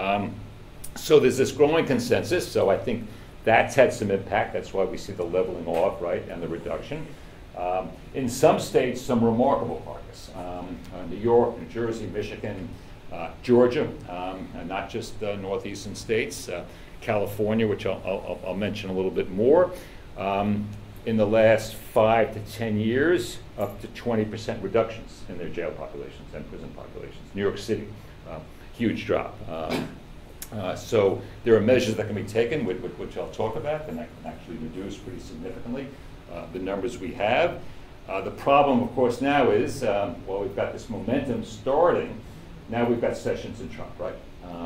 So there's this growing consensus. So I think that's had some impact. That's why we see the leveling off, right, and the reduction. In some states, some remarkable progress. New York, New Jersey, Michigan, Georgia, and not just northeastern states. California, which I'll mention a little bit more. In the last 5 to 10 years, up to 20% reductions in their jail populations and prison populations. New York City, huge drop. So there are measures that can be taken, which I'll talk about, and that can actually reduce pretty significantly the numbers we have. The problem, of course, now is, well, we've got this momentum starting. Now we've got Sessions and Trump, right?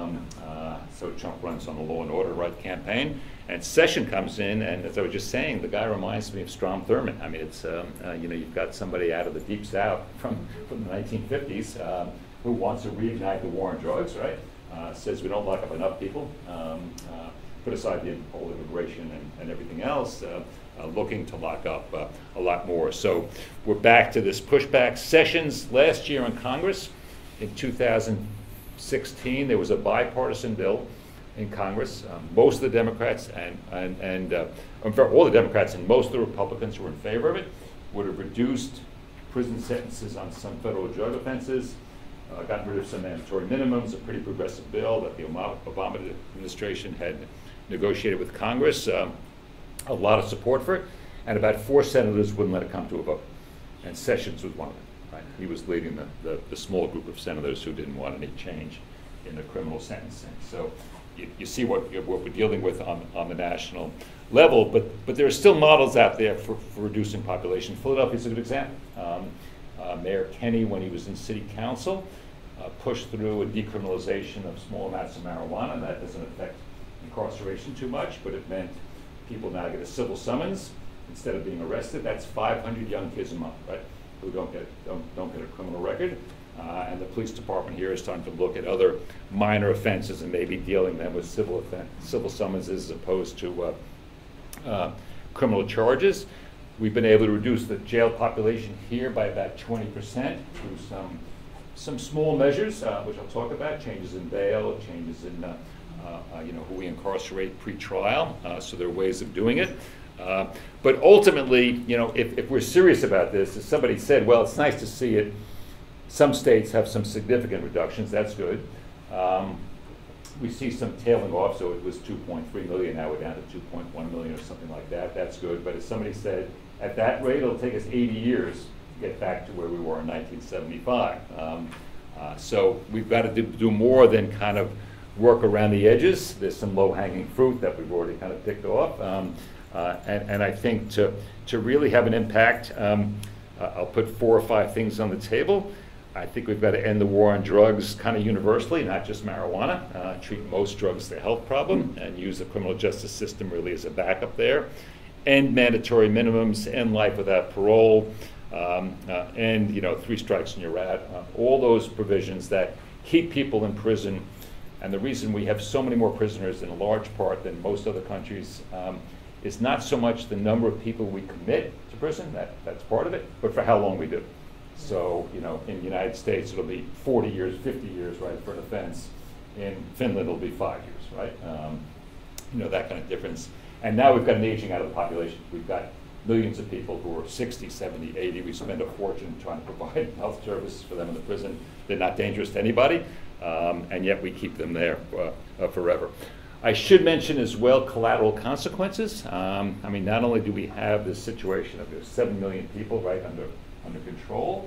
So Trump runs on the law and order, right, campaign, and Sessions comes in, and as I was just saying, the guy reminds me of Strom Thurmond. I mean, it's, you know, you've got somebody out of the Deep South from the 1950s who wants to reignite the war on drugs, right? Says we don't lock up enough people, put aside the whole immigration and everything else, looking to lock up a lot more. So we're back to this pushback. Sessions last year in Congress, in 2016, there was a bipartisan bill in Congress. Most of the Democrats in fact, all the Democrats and most of the Republicans who were in favor of it would have reduced prison sentences on some federal drug offenses, gotten rid of some mandatory minimums, a pretty progressive bill that the Obama administration had negotiated with Congress. A lot of support for it, and about 4 senators wouldn't let it come to a vote. And Sessions was one of them. Right? He was leading the small group of senators who didn't want any change in the criminal sentencing. So you see what we're dealing with on the national level, but there are still models out there for reducing population. Philadelphia's a good example. Mayor Kenney, when he was in city council, pushed through a decriminalization of small amounts of marijuana. That doesn't affect incarceration too much, but it meant people now get a civil summons instead of being arrested. That's 500 young kids a month, right, who don't get a criminal record. And the police department here is starting to look at other minor offenses and maybe dealing them with civil summonses as opposed to criminal charges. We've been able to reduce the jail population here by about 20% through some small measures, which I'll talk about, changes in bail, changes in you know, who we incarcerate pre-trial. So there are ways of doing it. But ultimately, you know, if we're serious about this, as somebody said, well, it's nice to see it. Some states have some significant reductions. That's good. We see some tailing off. So it was 2.3 million. Now we're down to 2.1 million or something like that. That's good. But as somebody said, at that rate, it'll take us 80 years to get back to where we were in 1975. So we've got to do more than kind of work around the edges. There's some low-hanging fruit that we've already kind of picked off. And I think to really have an impact, I'll put 4 or 5 things on the table. I think we've got to end the war on drugs kind of universally, not just marijuana. Treat most drugs as a health problem and use the criminal justice system really as a backup there. End mandatory minimums, end life without parole, and 3 strikes and you're out. All those provisions that keep people in prison. And the reason we have so many more prisoners in large part than most other countries is not so much the number of people we commit to prison, that's part of it, but for how long we do. So, in the United States, it'll be 40 years, 50 years, right, for an offense. In Finland, it'll be 5 years, right? That kind of difference. And now we've got an aging out of the population. We've got millions of people who are 60, 70, 80. We spend a fortune trying to provide health services for them in the prison. They're not dangerous to anybody, and yet we keep them there forever. I should mention as well collateral consequences. Not only do we have this situation of there's 7 million people, right, under control,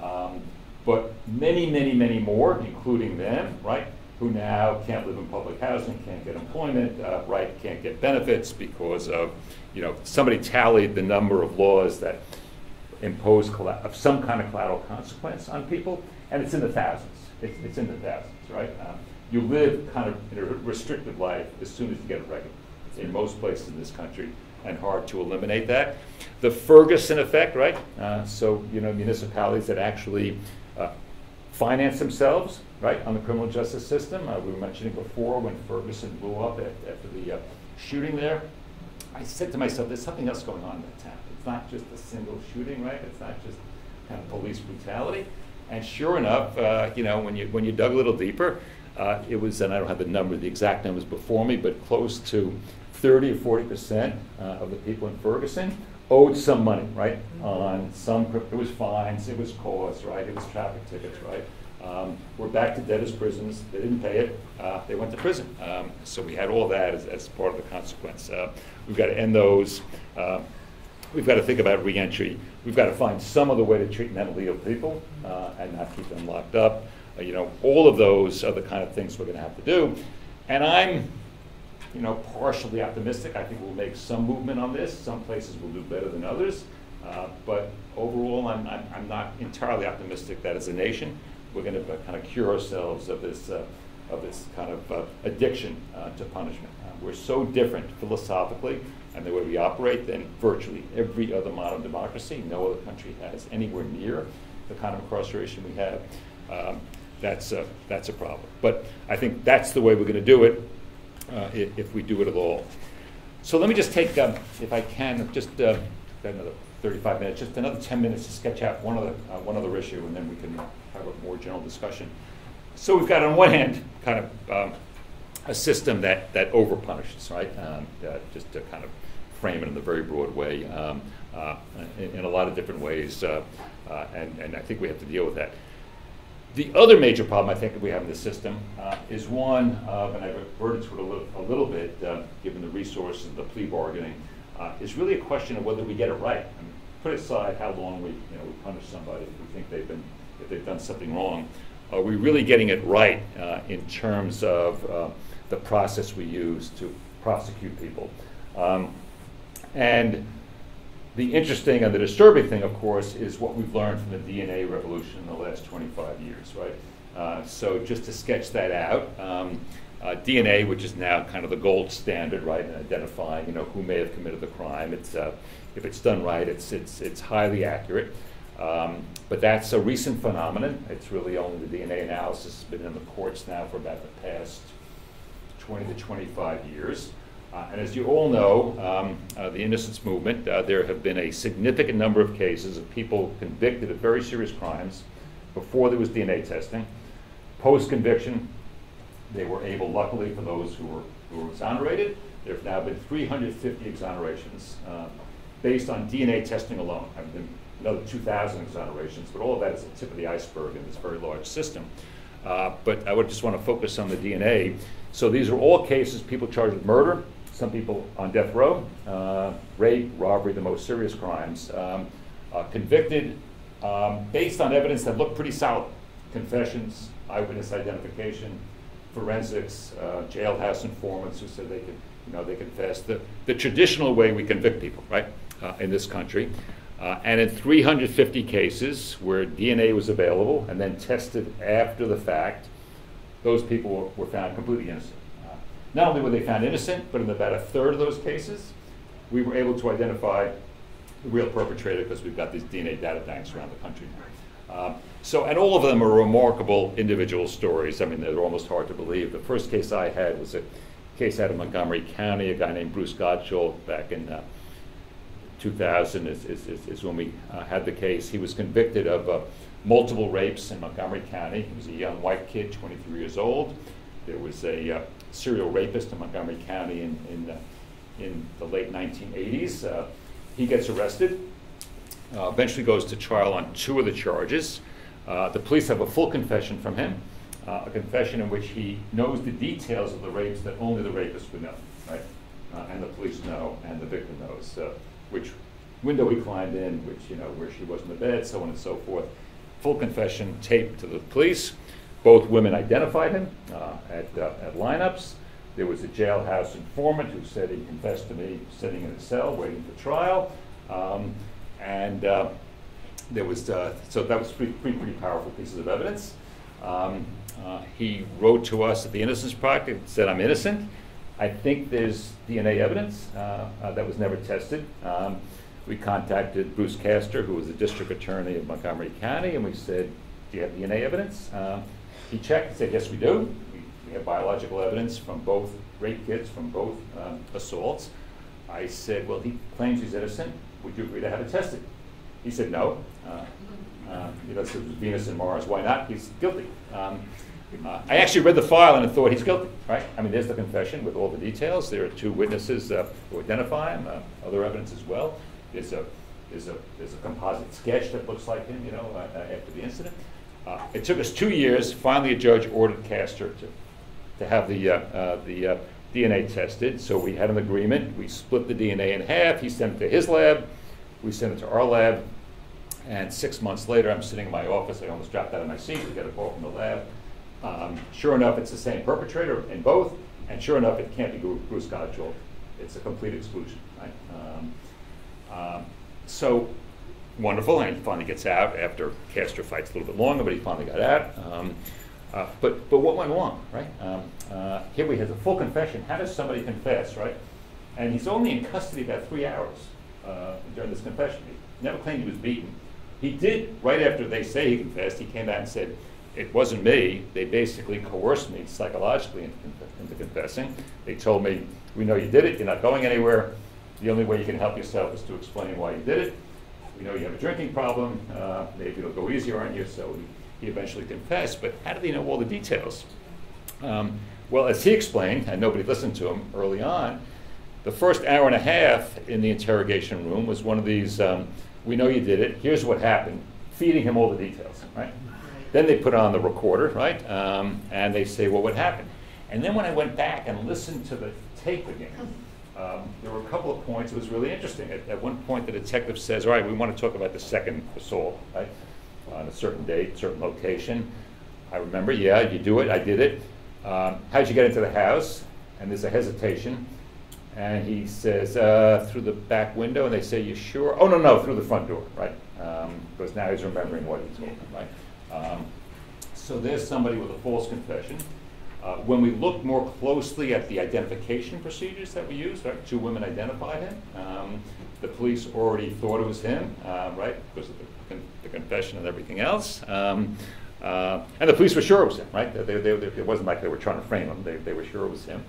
but many, many, many more, including them, right, who now can't live in public housing, can't get employment, right, can't get benefits because of, somebody tallied the number of laws that impose some kind of collateral consequence on people, and it's in the thousands. It's in the thousands, right? You live kind of in a restricted life as soon as you get a regular. It's in most places in this country, and hard to eliminate that. The Ferguson effect, right? Municipalities that actually finance themselves, right, on the criminal justice system. We were mentioning before when Ferguson blew up after the shooting there. I said to myself, there's something else going on in that town. It's not just a single shooting, right? It's not just kind of police brutality. And sure enough, when you dug a little deeper, it was, and I don't have the exact numbers before me, but close to 30 or 40% of the people in Ferguson owed some money, right? On some, it was fines, it was costs, right? It was traffic tickets, right? We're back to debtors' prisons. They didn't pay it. They went to prison. So we had all that as part of the consequence. We've got to end those. We've got to think about reentry. We've got to find some other way to treat mentally ill people and not keep them locked up. All of those are the kind of things we're going to have to do. And I'm partially optimistic. I think we'll make some movement on this. Some places will do better than others. But overall, I'm not entirely optimistic that as a nation, we're going to kind of cure ourselves of this kind of addiction to punishment. We're so different philosophically and the way we operate than virtually every other modern democracy. No other country has anywhere near the kind of incarceration we have. That's a problem. But I think that's the way we're going to do it if we do it at all. So let me just take, if I can, just another 35 minutes, just another 10 minutes to sketch out one other issue, and then we can have a more general discussion. So we've got on one hand kind of a system that over-punishes, right? Just to kind of frame it in a very broad way, in a lot of different ways, and I think we have to deal with that. The other major problem I think that we have in this system is one of, and I've reverted to it a little bit, given the resources of the plea bargaining, is really a question of whether we get it right. I mean, put aside how long we punish somebody if we think if they've done something wrong. Are we really getting it right in terms of the process we use to prosecute people? And the interesting and the disturbing thing, of course, is what we've learned from the DNA revolution in the last 25 years, right? So just to sketch that out, DNA, which is now kind of the gold standard, right, in identifying, who may have committed the crime. It's if it's done right, it's highly accurate. But that's a recent phenomenon. It's really only the DNA analysis has been in the courts now for about the past 20 to 25 years. And as you all know, the innocence movement, there have been a significant number of cases of people convicted of very serious crimes before there was DNA testing. Post-conviction, they were able, luckily for those who were exonerated, there have now been 350 exonerations based on DNA testing alone. There have been another 2,000 exonerations, but all of that is the tip of the iceberg in this very large system. But I would just want to focus on the DNA. So these are all cases, people charged with murder, some people on death row, rape, robbery, the most serious crimes, convicted based on evidence that looked pretty solid. Confessions, eyewitness identification, forensics, jailhouse informants who said they confessed. The traditional way we convict people, right, in this country. And in 350 cases where DNA was available and then tested after the fact, those people were found completely innocent. Not only were they found innocent, but in about a third of those cases, we were able to identify the real perpetrator because we've got these DNA data banks around the country now. And all of them are remarkable individual stories. I mean, they're almost hard to believe. The first case I had was a case out of Montgomery County. A guy named Bruce Gottschall back in 2000 is when we had the case. He was convicted of multiple rapes in Montgomery County. He was a young white kid, 23 years old. There was a serial rapist in Montgomery County in the late 1980s. He gets arrested, eventually goes to trial on 2 of the charges. The police have a full confession from him, a confession in which he knows the details of the rapes that only the rapist would know, right? And the police know, and the victim knows, which window he climbed in, which, where she was in the bed, so on and so forth. Full confession taped to the police. Both women identified him at lineups. There was a jailhouse informant who said he confessed to me sitting in a cell waiting for trial. There was, so that was pretty powerful pieces of evidence. He wrote to us at the Innocence Project and said, I'm innocent. I think there's DNA evidence that was never tested. We contacted Bruce Castor, who was the district attorney of Montgomery County, and we said, do you have DNA evidence? He checked and said, yes, we do. We have biological evidence from both rape kits, from both assaults. I said, well, he claims he's innocent. Would you agree to have it tested? He said, no. This was Venus and Mars. Why not? He's guilty. I actually read the file and thought he's guilty, right? I mean, there's the confession with all the details. There are 2 witnesses who identify him, other evidence as well. There's a composite sketch that looks like him, after the incident. It took us 2 years. Finally, a judge ordered Castor to have the DNA tested. So we had an agreement. We split the DNA in half. He sent it to his lab. We sent it to our lab. And 6 months later, I'm sitting in my office. I almost dropped out of my seat to get a call from the lab. Sure enough, it's the same perpetrator in both. And sure enough, it can't be Bruce Gottschall. It's a complete exclusion, right? So wonderful, and he finally gets out after Castor fights a little bit longer, but he finally got out. But what went wrong, right? Here we have a full confession. How does somebody confess, right? And he's only in custody about 3 hours during this confession. He never claimed he was beaten. He did, right after they say he confessed, he came out and said, it wasn't me. They basically coerced me psychologically into confessing. They told me, we know you did it. You're not going anywhere. The only way you can help yourself is to explain why you did it. We know you have a drinking problem. Maybe it'll go easier on you. So he eventually confessed. But how did he know all the details? Well, as he explained, and nobody listened to him early on, the first hour and a half in the interrogation room was one of these, we know you did it. Here's what happened. Feeding him all the details, right? Then they put on the recorder, right? And they say, well, what happened? And then when I went back and listened to the tape again, there were a couple of points. It was really interesting. At one point, the detective says, all right, we want to talk about the second assault, right? On a certain date, certain location. I remember, yeah, you do it, I did it. How'd you get into the house? And there's a hesitation. And he says, through the back window. And they say, you sure? Oh, no, through the front door, right? Because now he's remembering what he told them, right? So there's somebody with a false confession. When we looked more closely at the identification procedures that we used, right, 2 women identified him. The police already thought it was him, right, because of the confession and everything else. And the police were sure it was him, right? It wasn't like they were trying to frame him. They were sure it was him.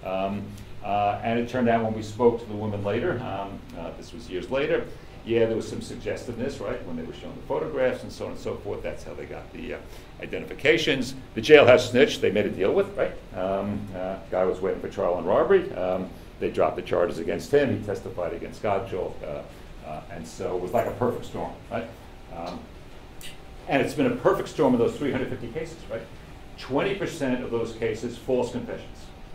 And it turned out when we spoke to the woman later, this was years later, yeah, there was some suggestiveness, right, when they were showing the photographs and so on and so forth. That's how they got the identifications. The jailhouse snitch, they made a deal with, right? Guy was waiting for trial on robbery. They dropped the charges against him. He testified against Gottschall. And so it was like a perfect storm, right? And it's been a perfect storm in those 350 cases, right? 20% of those cases, false confessions.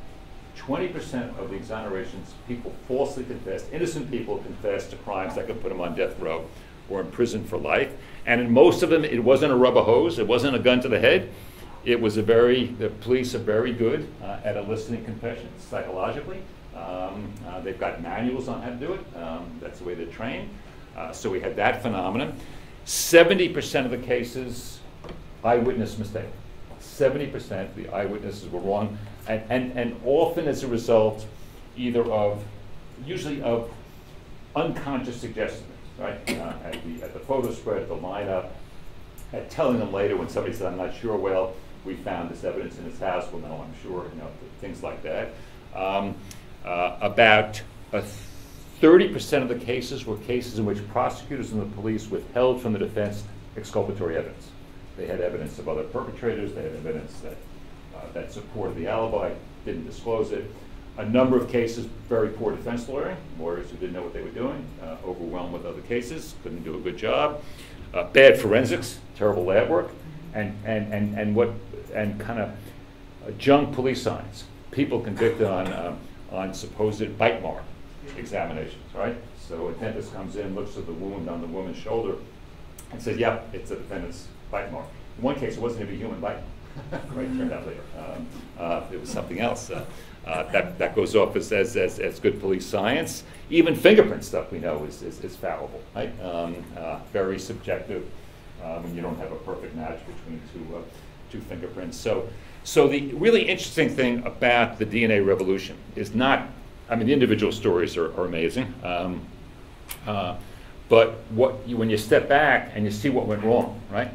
20% of the exonerations, people falsely confessed. Innocent people confessed to crimes that could put them on death row or in prison for life. And in most of them, it wasn't a rubber hose. It wasn't a gun to the head. It was the police are very good at eliciting confessions psychologically. They've got manuals on how to do it. That's the way they're trained. So we had that phenomenon. 70% of the cases, eyewitness mistake. 70% the eyewitnesses were wrong, and often as a result either of, usually of unconscious suggestions, right? At the photo spread, the lineup, at telling them later when somebody said, I'm not sure, well, we found this evidence in his house, well, no, I'm sure, things like that. About 30% of the cases were cases in which prosecutors and the police withheld from the defense exculpatory evidence. They had evidence of other perpetrators, they had evidence that supported the alibi, didn't disclose it. A number of cases, very poor defense lawyering, lawyers who didn't know what they were doing, overwhelmed with other cases, couldn't do a good job. Bad forensics, terrible lab work, and kind of junk police science. People convicted on supposed bite mark examinations, right? So a dentist comes in, looks at the wound on the woman's shoulder, and says, "Yep, it's a defendant's bite mark." In one case, it wasn't even a human bite. Right, turned out later. It was something else. That goes off as good police science. Even fingerprint stuff we know is fallible, right? Very subjective when you don't have a perfect match between two fingerprints. So the really interesting thing about the DNA revolution is not, I mean, the individual stories are amazing, but when you step back and you see what went wrong, right?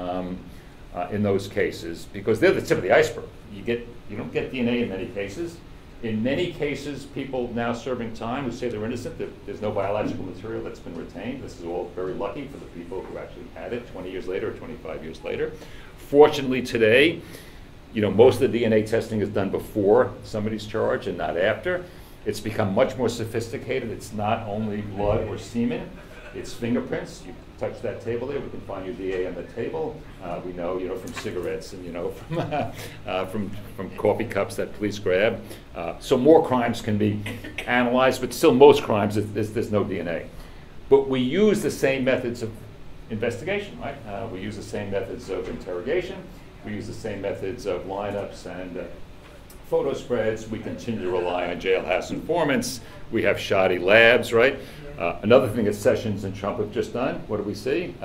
In those cases, because they're the tip of the iceberg. You don't get DNA in many cases. In many cases, people now serving time who say they're innocent, there's no biological material that's been retained. This is all very lucky for the people who actually had it 20 years later or 25 years later. Fortunately today, most of the DNA testing is done before somebody's charged and not after. It's become much more sophisticated. It's not only blood or semen, it's fingerprints. You touch that table there, we can find your DNA on the table. We know, from cigarettes and, from coffee cups that police grab. So more crimes can be analyzed, but still most crimes, there's no DNA. But we use the same methods of investigation, right? We use the same methods of interrogation. We use the same methods of lineups and photo spreads. We continue to rely on jailhouse informants. We have shoddy labs, right? Another thing that Sessions and Trump have just done, what do we see?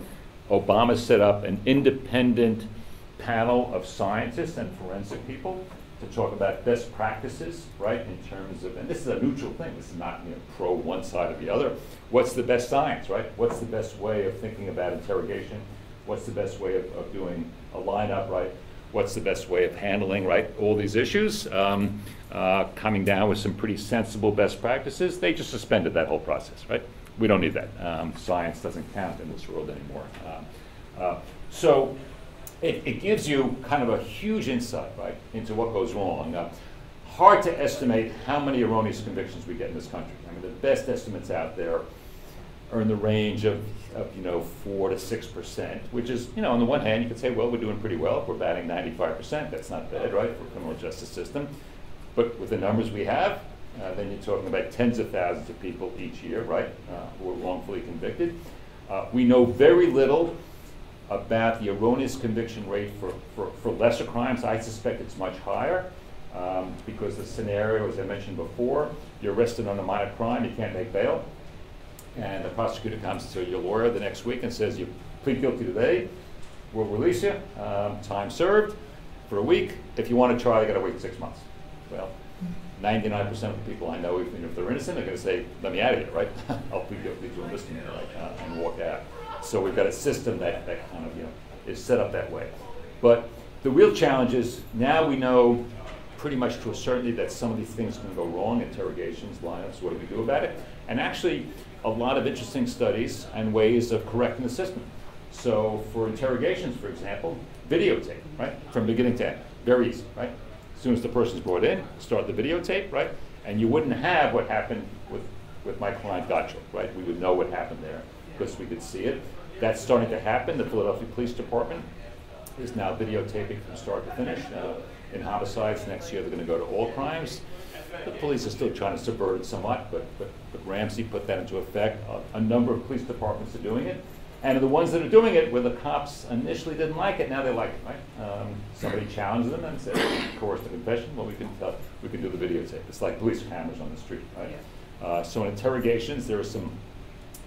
Obama set up an independent panel of scientists and forensic people to talk about best practices, right, in terms of, and this is a neutral thing, this is not pro one side or the other. What's the best science, right? What's the best way of thinking about interrogation? What's the best way of doing a lineup, right? What's the best way of handling, right, all these issues? Coming down with some pretty sensible best practices. They just suspended that whole process, right? We don't need that. Science doesn't count in this world anymore. So it gives you kind of a huge insight, right, into what goes wrong. Hard to estimate how many erroneous convictions we get in this country. I mean, the best estimates out there are in the range of 4 to 6%, which is, on the one hand, you could say, well, we're doing pretty well. If we're batting 95%, that's not bad, right, for the criminal justice system. But with the numbers we have, then you're talking about tens of thousands of people each year, right, who are wrongfully convicted. We know very little about the erroneous conviction rate for lesser crimes. I suspect it's much higher because the scenario, as I mentioned before, you're arrested on a minor crime, you can't make bail. And the prosecutor comes to your lawyer the next week and says, you plead guilty today, we'll release you, time served for a week. If you want to trial, you got to wait 6 months. Well, 99% of the people I know, even if they're innocent, are going to say, let me out of here, right? I'll plead guilty to this and walk out. So we've got a system that kind of is set up that way. But the real challenge is now we know pretty much to a certainty that some of these things can go wrong, interrogations, lineups, what do we do about it? And actually, a lot of interesting studies and ways of correcting the system. So for interrogations, for example, videotape, right? From beginning to end, very easy, right? As soon as the person's brought in, start the videotape, right? And you wouldn't have what happened with my client Gottschalk, right? We would know what happened there because we could see it. That's starting to happen. The Philadelphia Police Department is now videotaping from start to finish. In homicides, next year they're going to go to all crimes. The police are still trying to subvert it somewhat, but Ramsey put that into effect. A number of police departments are doing it. And the ones that are doing it, where the cops initially didn't like it, now they like it, right? Somebody challenged them and said, coerced the confession, well, we can do the videotape. It's like police cameras on the street, right? So in interrogations, there are some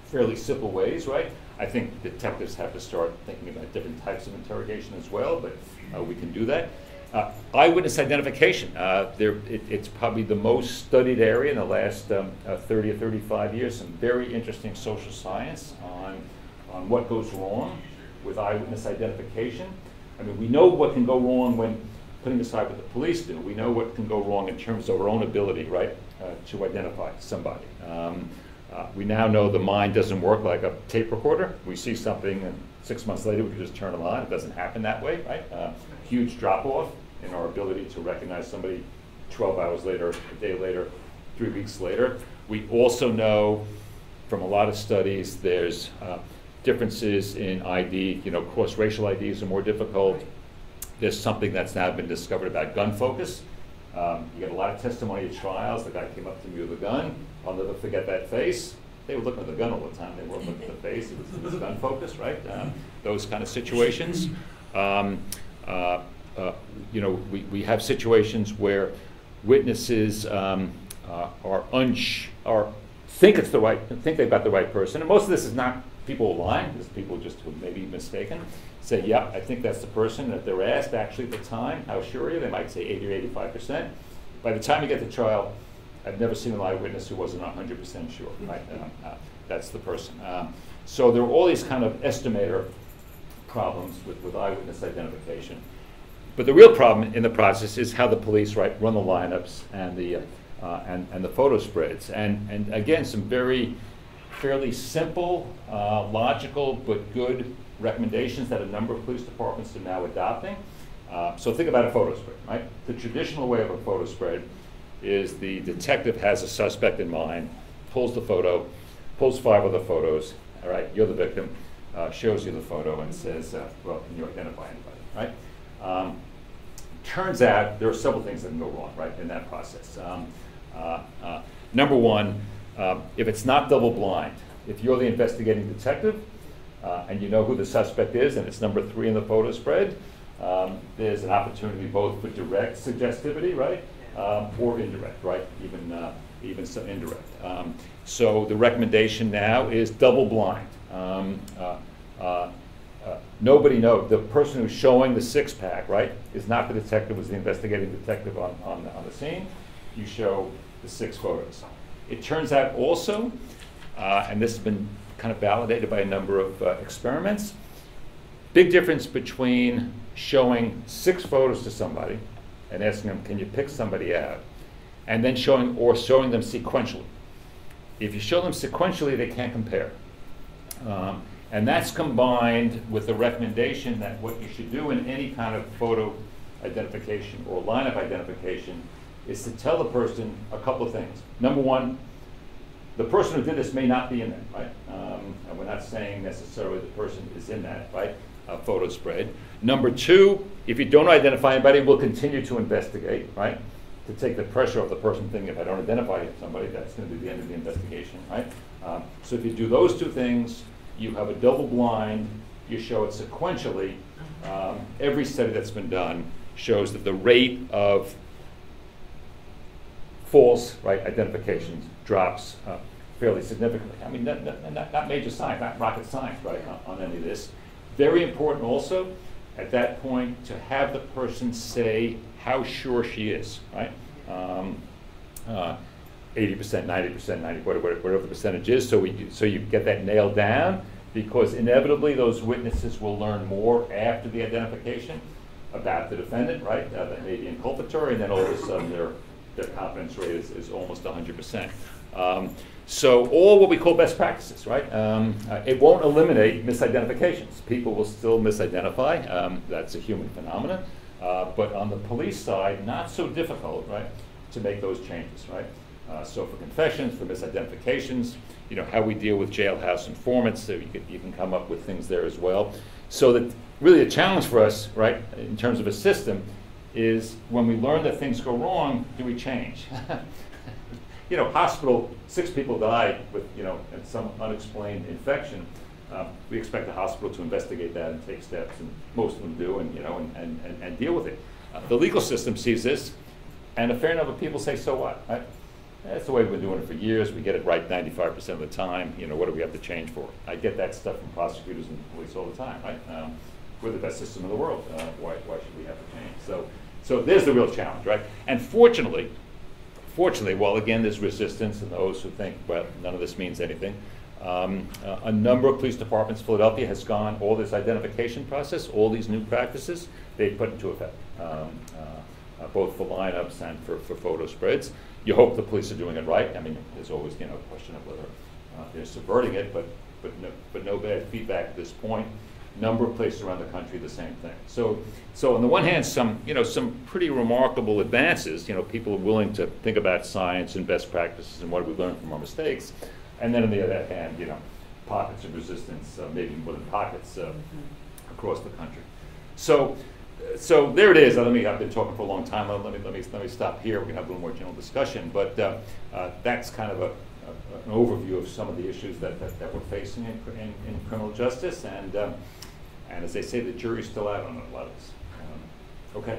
fairly simple ways, right? I think detectives have to start thinking about different types of interrogation as well, but we can do that. Eyewitness identification. It's probably the most studied area in the last 30 or 35 years. Some very interesting social science on what goes wrong with eyewitness identification. I mean, we know what can go wrong when, putting aside what the police do, we know what can go wrong in terms of our own ability, right, to identify somebody. We now know the mind doesn't work like a tape recorder. We see something and 6 months later we can just turn it on. It doesn't happen that way, right? Huge drop-off in our ability to recognize somebody 12 hours later, a day later, 3 weeks later. We also know from a lot of studies there's differences in ID. You know, cross-racial IDs are more difficult. There's something that's now been discovered about gun focus. You get a lot of testimony at trials. The guy came up to me with a gun. I'll never forget that face. They were looking at the gun all the time. They weren't looking at the face. It was gun focus, right? Those kind of situations. You know, we have situations where witnesses think they've got the right person, and most of this is not people lying. It's people just who may be mistaken. Say, yeah, I think that's the person. And if they're asked actually at the time, how sure are you? They might say 80 or 85%. By the time you get to trial, I've never seen an eyewitness who wasn't 100% sure. Right? That's the person. So there are all these kind of estimator problems with eyewitness identification. But the real problem in the process is how the police, right, run the lineups and the photo spreads. And again, some fairly simple, logical, but good recommendations that a number of police departments are now adopting. So think about a photo spread, right? The traditional way of a photo spread is the detective has a suspect in mind, pulls the photo, pulls 5 other photos, all right, you're the victim, shows you the photo and says, well, can you identify anybody, right? Turns out there are several things that can go wrong, right, in that process. Number one, if it's not double blind, if you're the investigating detective and you know who the suspect is and it's number 3 in the photo spread, there's an opportunity both for direct suggestivity, right, or indirect, right, even some indirect. So the recommendation now is double blind. Nobody knows. The person who's showing the 6-pack, right, is not the detective, was the investigating detective on the scene. You show the 6 photos. It turns out also, and this has been kind of validated by a number of experiments, big difference between showing 6 photos to somebody and asking them, can you pick somebody out, and then showing them sequentially. If you show them sequentially, they can't compare. And that's combined with the recommendation that what you should do in any kind of photo identification or lineup identification is to tell the person a couple of things. Number one, the person who did this may not be in there, right? And we're not saying necessarily the person is in that, right, photo spread. Number two, if you don't identify anybody, we'll continue to investigate, right? To take the pressure off the person thinking, if I don't identify somebody, that's going to be the end of the investigation, right? So if you do those 2 things, you have a double blind, you show it sequentially. Every study that's been done shows that the rate of false, right, identifications drops fairly significantly. I mean, not major science, not rocket science, right, on any of this. Very important also, at that point, to have the person say how sure she is, right? 80%, 90%, 90, whatever the percentage is, so you get that nailed down, because inevitably those witnesses will learn more after the identification about the defendant, right? That may be inculpatory, and then all of a sudden their confidence rate is almost 100%. So all what we call best practices, right? It won't eliminate misidentifications. People will still misidentify. That's a human phenomenon. But on the police side, not so difficult, right, to make those changes, right? So for confessions, for misidentifications, you know, how we deal with jailhouse informants, so you can come up with things there as well. So that really a challenge for us, right, in terms of a system, is when we learn that things go wrong, do we change? You know, hospital, 6 people die with, you know, some unexplained infection. We expect the hospital to investigate that and take steps, and most of them do, and you know, and deal with it. The legal system sees this, and a fair number of people say, so what? Right? That's the way we've been doing it for years. We get it right 95% of the time. You know, what do we have to change for? I get that stuff from prosecutors and police all the time, right? We're the best system in the world. Why should we have to change? So there's the real challenge, right? And fortunately, while again there's resistance and those who think, well, none of this means anything, a number of police departments, Philadelphia has gone, all this identification process, all these new practices, they've put into effect, both for lineups and for photo spreads. You hope the police are doing it right. I mean, there's always, you know, a question of whether they're subverting it, but no bad feedback at this point. Number of places around the country, the same thing. So on the one hand, some pretty remarkable advances. You know, people are willing to think about science and best practices and what we learned from our mistakes. And then on the other hand, you know, pockets of resistance, maybe more than pockets across the country. So there it is. I've been talking for a long time. Let me stop here. We can have a little more general discussion. But that's kind of an overview of some of the issues that we're facing in criminal justice. And as they say, the jury's still out on a lot of this. Okay.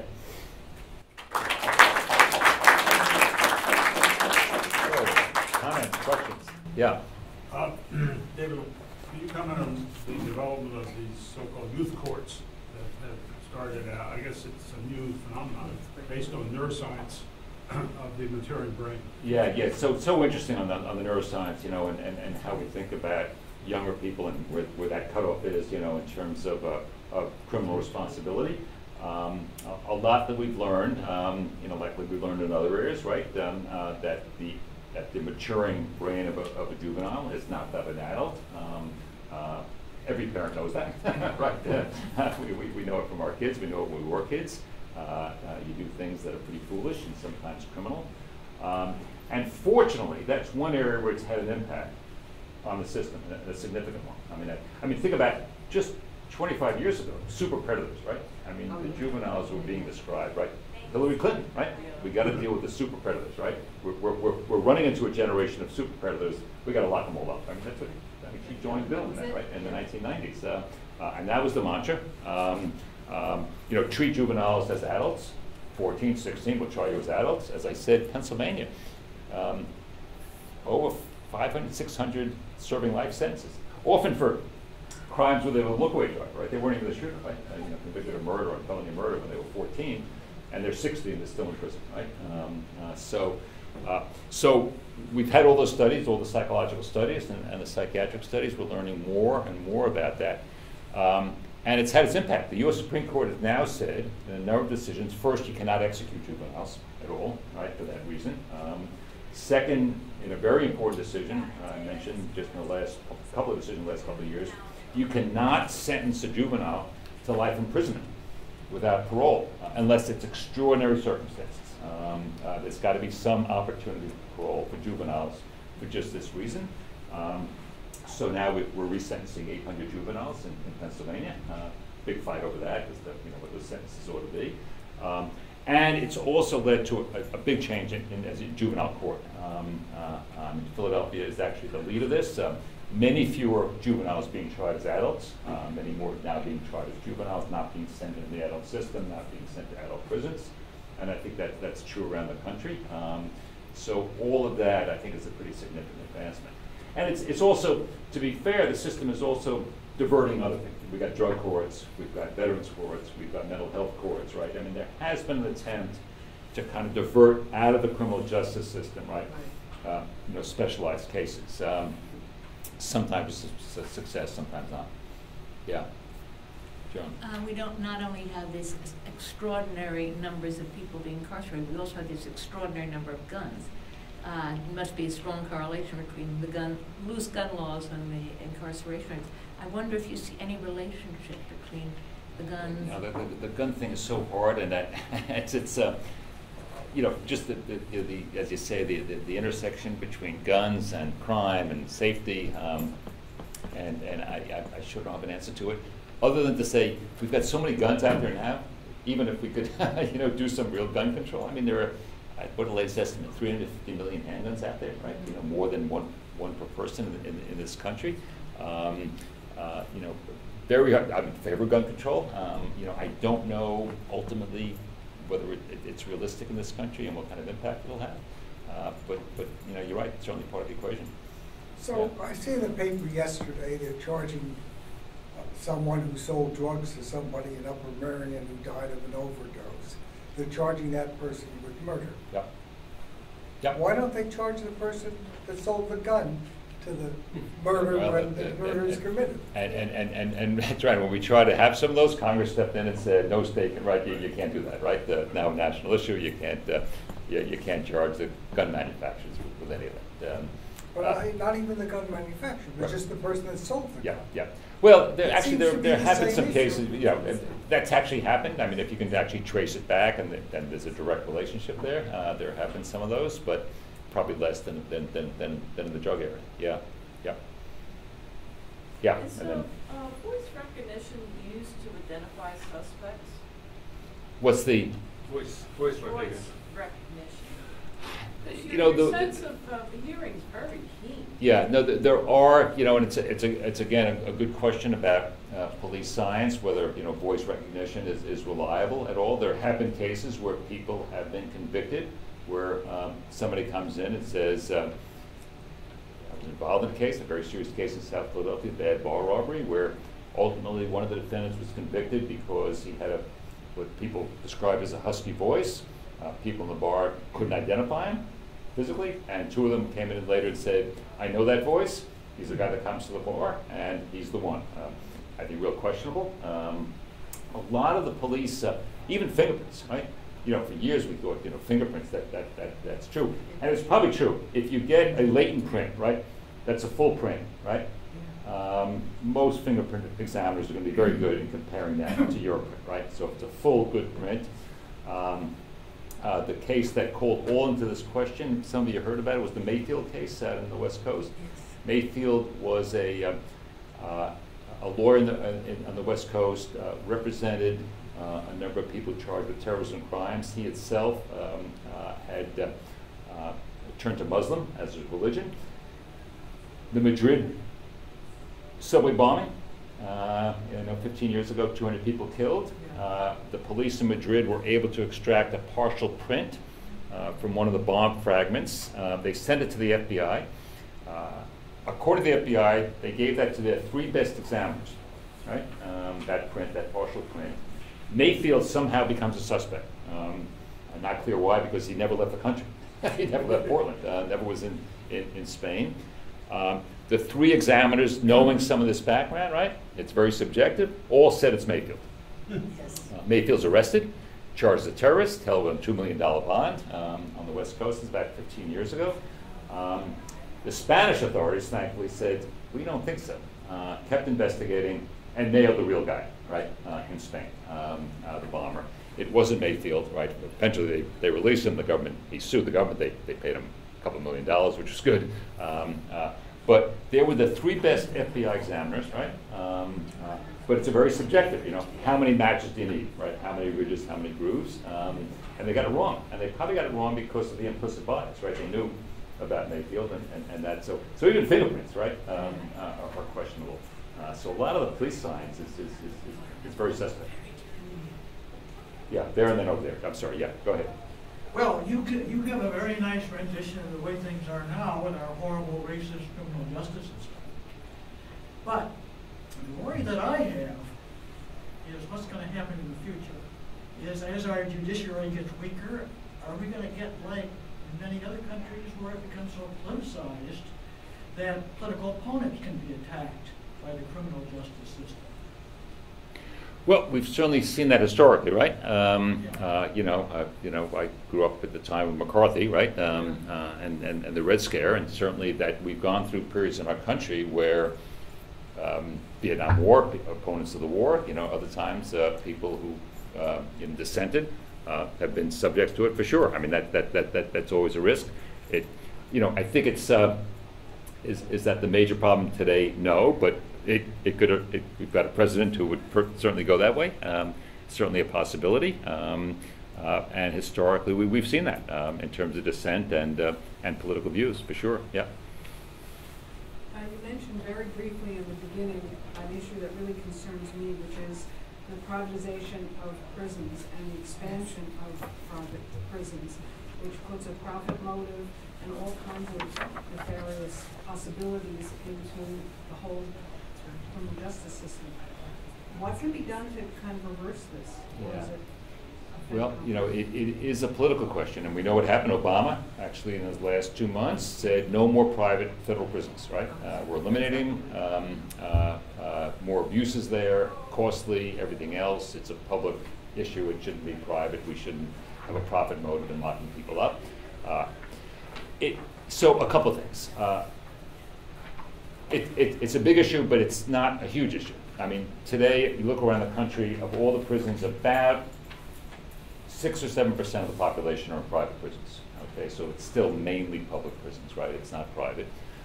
So, comments, questions? Yeah. David, can you comment on the development of these so-called youth courts that have started out? I guess it's a new phenomenon based on neuroscience of the maturing brain. Yeah. So interesting on the neuroscience, you know, and how we think about younger people and where that cutoff is, you know, in terms of criminal responsibility. A lot that we've learned, you know, like we've learned in other areas, right? That the maturing brain of a juvenile is not that of an adult. Every parent knows that, right? We know it from our kids. We know it when we were kids. You do things that are pretty foolish and sometimes criminal. And fortunately, that's one area where it's had an impact on the system, a significant one. I mean, think about just 25 years ago, super predators, right? I mean, the juveniles were being described, right? Hillary Clinton, right? We got to deal with the super predators, right? We're running into a generation of super predators. We got to lock them all up. I mean, that's what she joined Bill in that, right? In the 1990s, and that was the mantra. You know, treat juveniles as adults. 14, 16 will try you as adults. As I said, Pennsylvania, over 500, 600 serving life sentences, often for crimes where they were a look-away drug, right? They weren't even the shooter, right? You know, convicted of murder or felony murder when they were 14, and they're 60 and they're still in prison, right? So we've had all those studies, all the psychological studies and the psychiatric studies. We're learning more and more about that. And it's had its impact. The U.S. Supreme Court has now said in a number of decisions, first, you cannot execute juveniles at all, right, for that reason. Second, in a very important decision, I mentioned just in the last couple of decisions, the last couple of years, you cannot sentence a juvenile to life imprisonment without parole, unless it's extraordinary circumstances. There's got to be some opportunity for parole for juveniles for just this reason. So now we're resentencing 800 juveniles in Pennsylvania. Big fight over that, because what those sentences ought to be. And it's also led to a big change in juvenile court. Philadelphia is actually the lead of this. Many fewer juveniles being tried as adults, many more now being tried as juveniles, not being sent into the adult system, not being sent to adult prisons. And I think that's true around the country. So all of that, I think, is a pretty significant advancement. And it's also, to be fair, the system is also diverting other things. We've got drug courts, we've got veterans courts, we've got mental health courts, right? I mean, there has been an attempt to kind of divert out of the criminal justice system, right? Specialized cases. Sometimes it's a success, sometimes not. Yeah. Joan? We don't not only have these extraordinary numbers of people being incarcerated, we also have this extraordinary number of guns. There must be a strong correlation between the loose gun laws and the incarceration rates. I wonder if you see any relationship between the guns. You know, the gun thing is so hard, and that it's just as you say, the intersection between guns and crime and safety, and I sure don't have an answer to it, other than to say we've got so many guns out there now. Even if we could, do some real gun control. I mean, there are, what the latest estimate, 350 million handguns out there, right? More than one per person in this country. Very hard. I'm in favor of gun control. I don't know ultimately whether it's realistic in this country and what kind of impact it'll have. But you know, you're right, it's certainly part of the equation. So I see in the paper yesterday they're charging someone who sold drugs to somebody in Upper Merion who died of an overdose. They're charging that person with murder. Yep. Yep. Why don't they charge the person that sold the gun to the murder Well, when the murder is committed? And that's right. When we tried to have some of those, Congress stepped in and said, no stake, right? You can't do that, right? Now a national issue, you can't charge the gun manufacturers with any of that. But not even the gun manufacturer, but Right. just the person that sold the Yeah, gun. yeah. Well, It actually, seems to be there the have been same some issue. cases, you know, that's actually happened. I mean, if you can actually trace it back, and then there's a direct relationship there. There have been some of those, but probably less than in the drug area. Yeah, yeah, yeah. Is And then, voice recognition used to identify suspects? what's the Voice Voice recognition. recognition. you know, Your the sense of the hearing is very keen. yeah, no, there are, you know, and it's again a good question about police science, whether, you know, voice recognition is reliable at all. There have been cases where people have been convicted, where somebody comes in and says, I was involved in a case, a very serious case in South Philadelphia, bad bar robbery, where ultimately one of the defendants was convicted because he had what people describe as a husky voice. People in the bar couldn't identify him physically, and two of them came in later and said, I know that voice, he's the guy that comes to the bar, and he's the one. I think real questionable. A lot of the police, even fingerprints, right? You know, for years we thought, you know, fingerprints, that's true. And it's probably true. If you get a latent print, right, that's a full print, right? Most fingerprint examiners are going to be very good in comparing that to your print, right? So if it's a full good print, the case that called all into this question, some of you heard about it, was the Mayfield case out in the West Coast. Yes. Mayfield was a lawyer on the West Coast, represented a number of people charged with terrorism crimes. He itself had turned to Muslim as his religion. The Madrid subway bombing, 15 years ago, 200 people killed. The police in Madrid were able to extract a partial print from one of the bomb fragments. They sent it to the FBI. According to the FBI, they gave that to their three best examiners, right? That print, that partial print. Mayfield somehow becomes a suspect. I'm not clear why, because he never left the country. He never left Portland, never was in Spain. The three examiners, knowing some of this background, right? It's very subjective, all said it's Mayfield. Yes. Mayfield's arrested, charged as a terrorist, held with a $2 million bond on the West Coast. This is back 15 years ago. The Spanish authorities, thankfully, said, we don't think so. Kept investigating and nailed the real guy, right, in Spain, the bomber. It wasn't Mayfield, right? Eventually they released him. The government, he sued the government. They paid him a couple $1 million, which was good. But they were the three best FBI examiners, right? But it's a very subjective, you know, how many matches do you need, right? How many ridges, how many grooves? And they got it wrong. And they probably got it wrong because of the implicit bias, right? They knew about Mayfield and that. So even fingerprints, right, are questionable. So a lot of the police science is very suspect. Yeah, there and then over there. I'm sorry, yeah, go ahead. Well, you give a very nice rendition of the way things are now with our horrible racist criminal justice system. But the worry that I have is what's going to happen in the future is as our judiciary gets weaker, are we going to get like in many other countries where it becomes so politicized that political opponents can be attacked by the criminal justice system? Well, we've certainly seen that historically, right? I grew up at the time of MacArthur, right, and the Red Scare, and certainly that we've gone through periods in our country where Vietnam War, opponents of the war, other times people who dissented have been subject to it for sure. I mean, that's always a risk. I think it's is that the major problem today? No, but we've got a president who would certainly go that way. Certainly a possibility, and historically we've seen that in terms of dissent and political views for sure. Yeah. You mentioned very briefly in the beginning an issue that really concerns me, which is the privatization of prisons and the expansion of private prisons. which puts a profit motive and all kinds of nefarious possibilities into the whole criminal justice system. What can be done to kind of reverse this? Or is it Well, you know, it is a political question, and we know what happened. Obama, actually, in his last 2 months, said no more private federal prisons, right? We're eliminating more abuses there, costly, everything else. It's a public issue. It shouldn't be private. We shouldn't have a profit motive in locking people up. So a couple of things. It's a big issue, but it's not a huge issue. I mean, today, if you look around the country, of all the prisons, about 6 or 7% of the population are in private prisons. Okay, so it's still mainly public prisons, right? It's not private.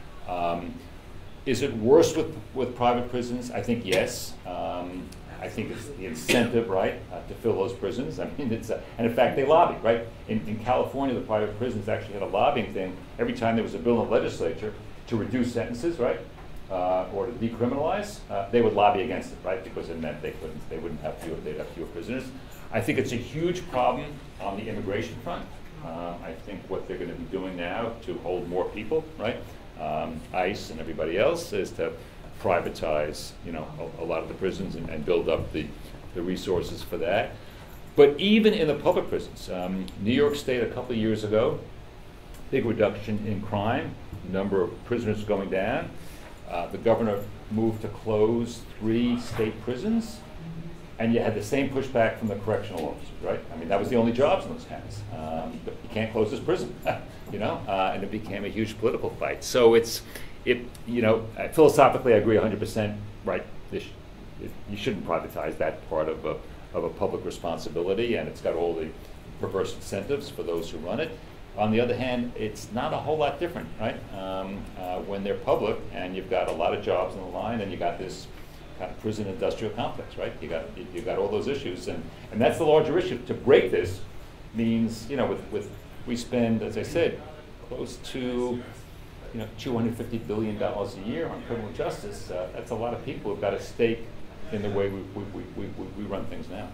Is it worse with private prisons? I think yes. I think it's the incentive, right, to fill those prisons. I mean, and in fact, they lobby, right? In California, the private prisons actually had a lobbying thing every time there was a bill in the legislature to reduce sentences, right, or to decriminalize. They would lobby against it, right, because it meant they'd have fewer prisoners. I think it's a huge problem on the immigration front. I think what they're going to be doing now to hold more people, right, ICE and everybody else, is to privatize, you know, a lot of the prisons and build up the resources for that. But even in the public prisons, New York State a couple of years ago, big reduction in crime, number of prisoners going down. The governor moved to close 3 state prisons, and you had the same pushback from the correctional officers, right? I mean, that was the only jobs in those counties. But you can't close this prison, you know, and it became a huge political fight. So you know, philosophically, I agree 100%, right? You shouldn't privatize that part of a public responsibility, and it's got all the perverse incentives for those who run it. On the other hand, it's not a whole lot different, right? When they're public and you've got a lot of jobs on the line and you got this kind of prison industrial complex, right? You got all those issues, and that's the larger issue. To break this means, you know, we spend, as I said, close to, you know, $250 billion a year on criminal justice. That's a lot of people who've got a stake in the way we run things now.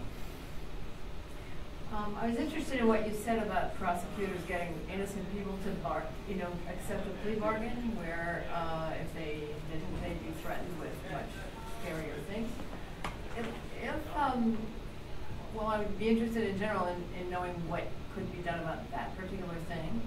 I was interested in what you said about prosecutors getting innocent people to accept a plea bargain, where if they didn't, they'd be threatened with much scarier things. Well, I would be interested in general in knowing what could be done about that particular thing.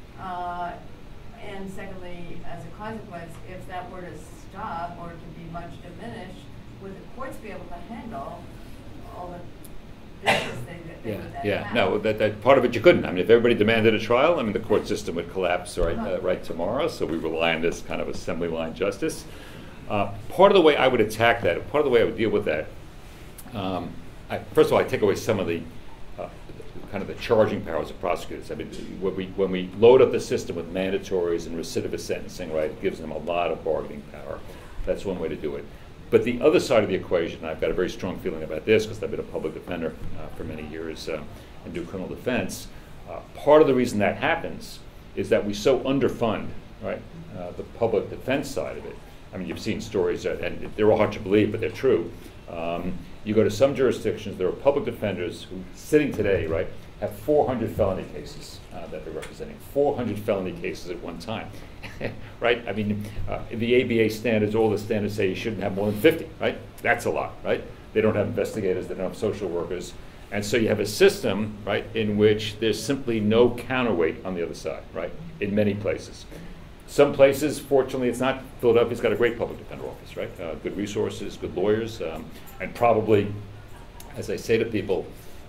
And secondly, as a consequence, if that were to stop or to be much diminished, would the courts be able to handle all the business No, that part of it you couldn't. I mean, if everybody demanded a trial, I mean, the court system would collapse right tomorrow. So we rely on this kind of assembly line justice. Part of the way I would attack that, part of the way I would deal with that, first of all, I take away some of the kind of the charging powers of prosecutors. I mean, when we load up the system with mandatories and recidivist sentencing, right, it gives them a lot of bargaining power. That's one way to do it. But the other side of the equation, and I've got a very strong feeling about this because I've been a public defender for many years and do criminal defense. Part of the reason that happens is that we so underfund, right, the public defense side of it. I mean, you've seen stories, and they're all hard to believe, but they're true. You go to some jurisdictions, there are public defenders who, sitting today, right, have 400 felony cases that they're representing. 400 felony cases at one time, right? I mean, the ABA standards, all the standards say you shouldn't have more than 50, right? That's a lot, right? They don't have investigators, they don't have social workers. And so you have a system, right, in which there's simply no counterweight on the other side, right, in many places. Some places, fortunately, it's not. Philadelphia's got a great public defender office, right? Good resources, good lawyers, and probably, as I say to people,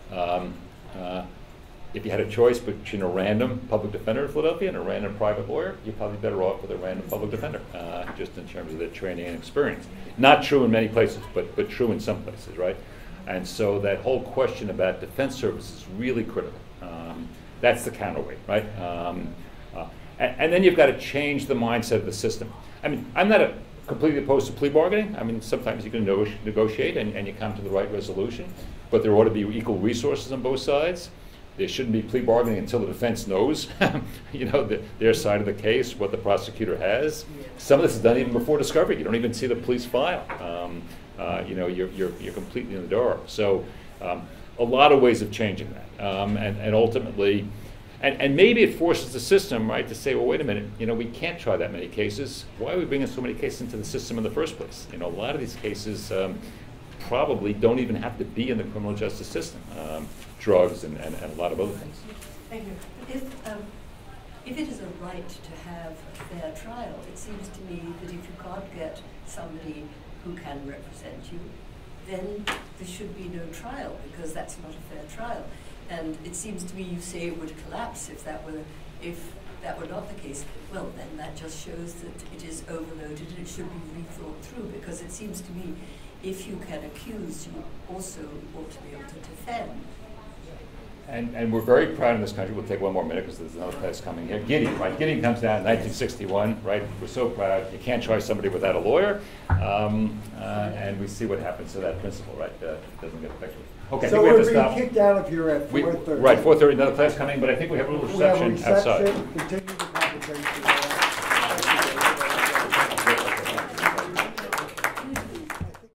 if you had a choice between a random public defender in Philadelphia and a random private lawyer, you're probably better off with a random public defender, just in terms of their training and experience. Not true in many places, but true in some places, right? And so that whole question about defense service is really critical. That's the counterweight, right? And then you've got to change the mindset of the system. I mean, I'm not completely opposed to plea bargaining. I mean, sometimes you can negotiate and you come to the right resolution, but there ought to be equal resources on both sides. There shouldn't be plea bargaining until the defense knows, you know, their side of the case, what the prosecutor has. Some of this is done even before discovery. You don't even see the police file. You know, you're completely in the dark. So a lot of ways of changing that, and ultimately, And maybe it forces the system, right, to say, well, wait a minute, we can't try that many cases. Why are we bringing so many cases into the system in the first place? A lot of these cases probably don't even have to be in the criminal justice system. Drugs and a lot of other things. Thank you. If it is a right to have a fair trial, it seems to me that if you can't get somebody who can represent you, then there should be no trial, because that's not a fair trial. And it seems to me you say it would collapse if that were not the case. Well, then that just shows that it is overloaded and it should be rethought through, because it seems to me if you can accuse, you also ought to be able to defend. And we're very proud in this country. We'll take one more minute because there's another place coming here. Gideon, right? Gideon comes down in 1961, right? We're so proud. You can't try somebody without a lawyer. And we see what happens to that principle, right? It doesn't get affected. Okay, so I think we have to we're stop. being kicked out if you're at 4:30. Right, 4:30, another class coming, but I think we have a little reception outside. Continue the conversation.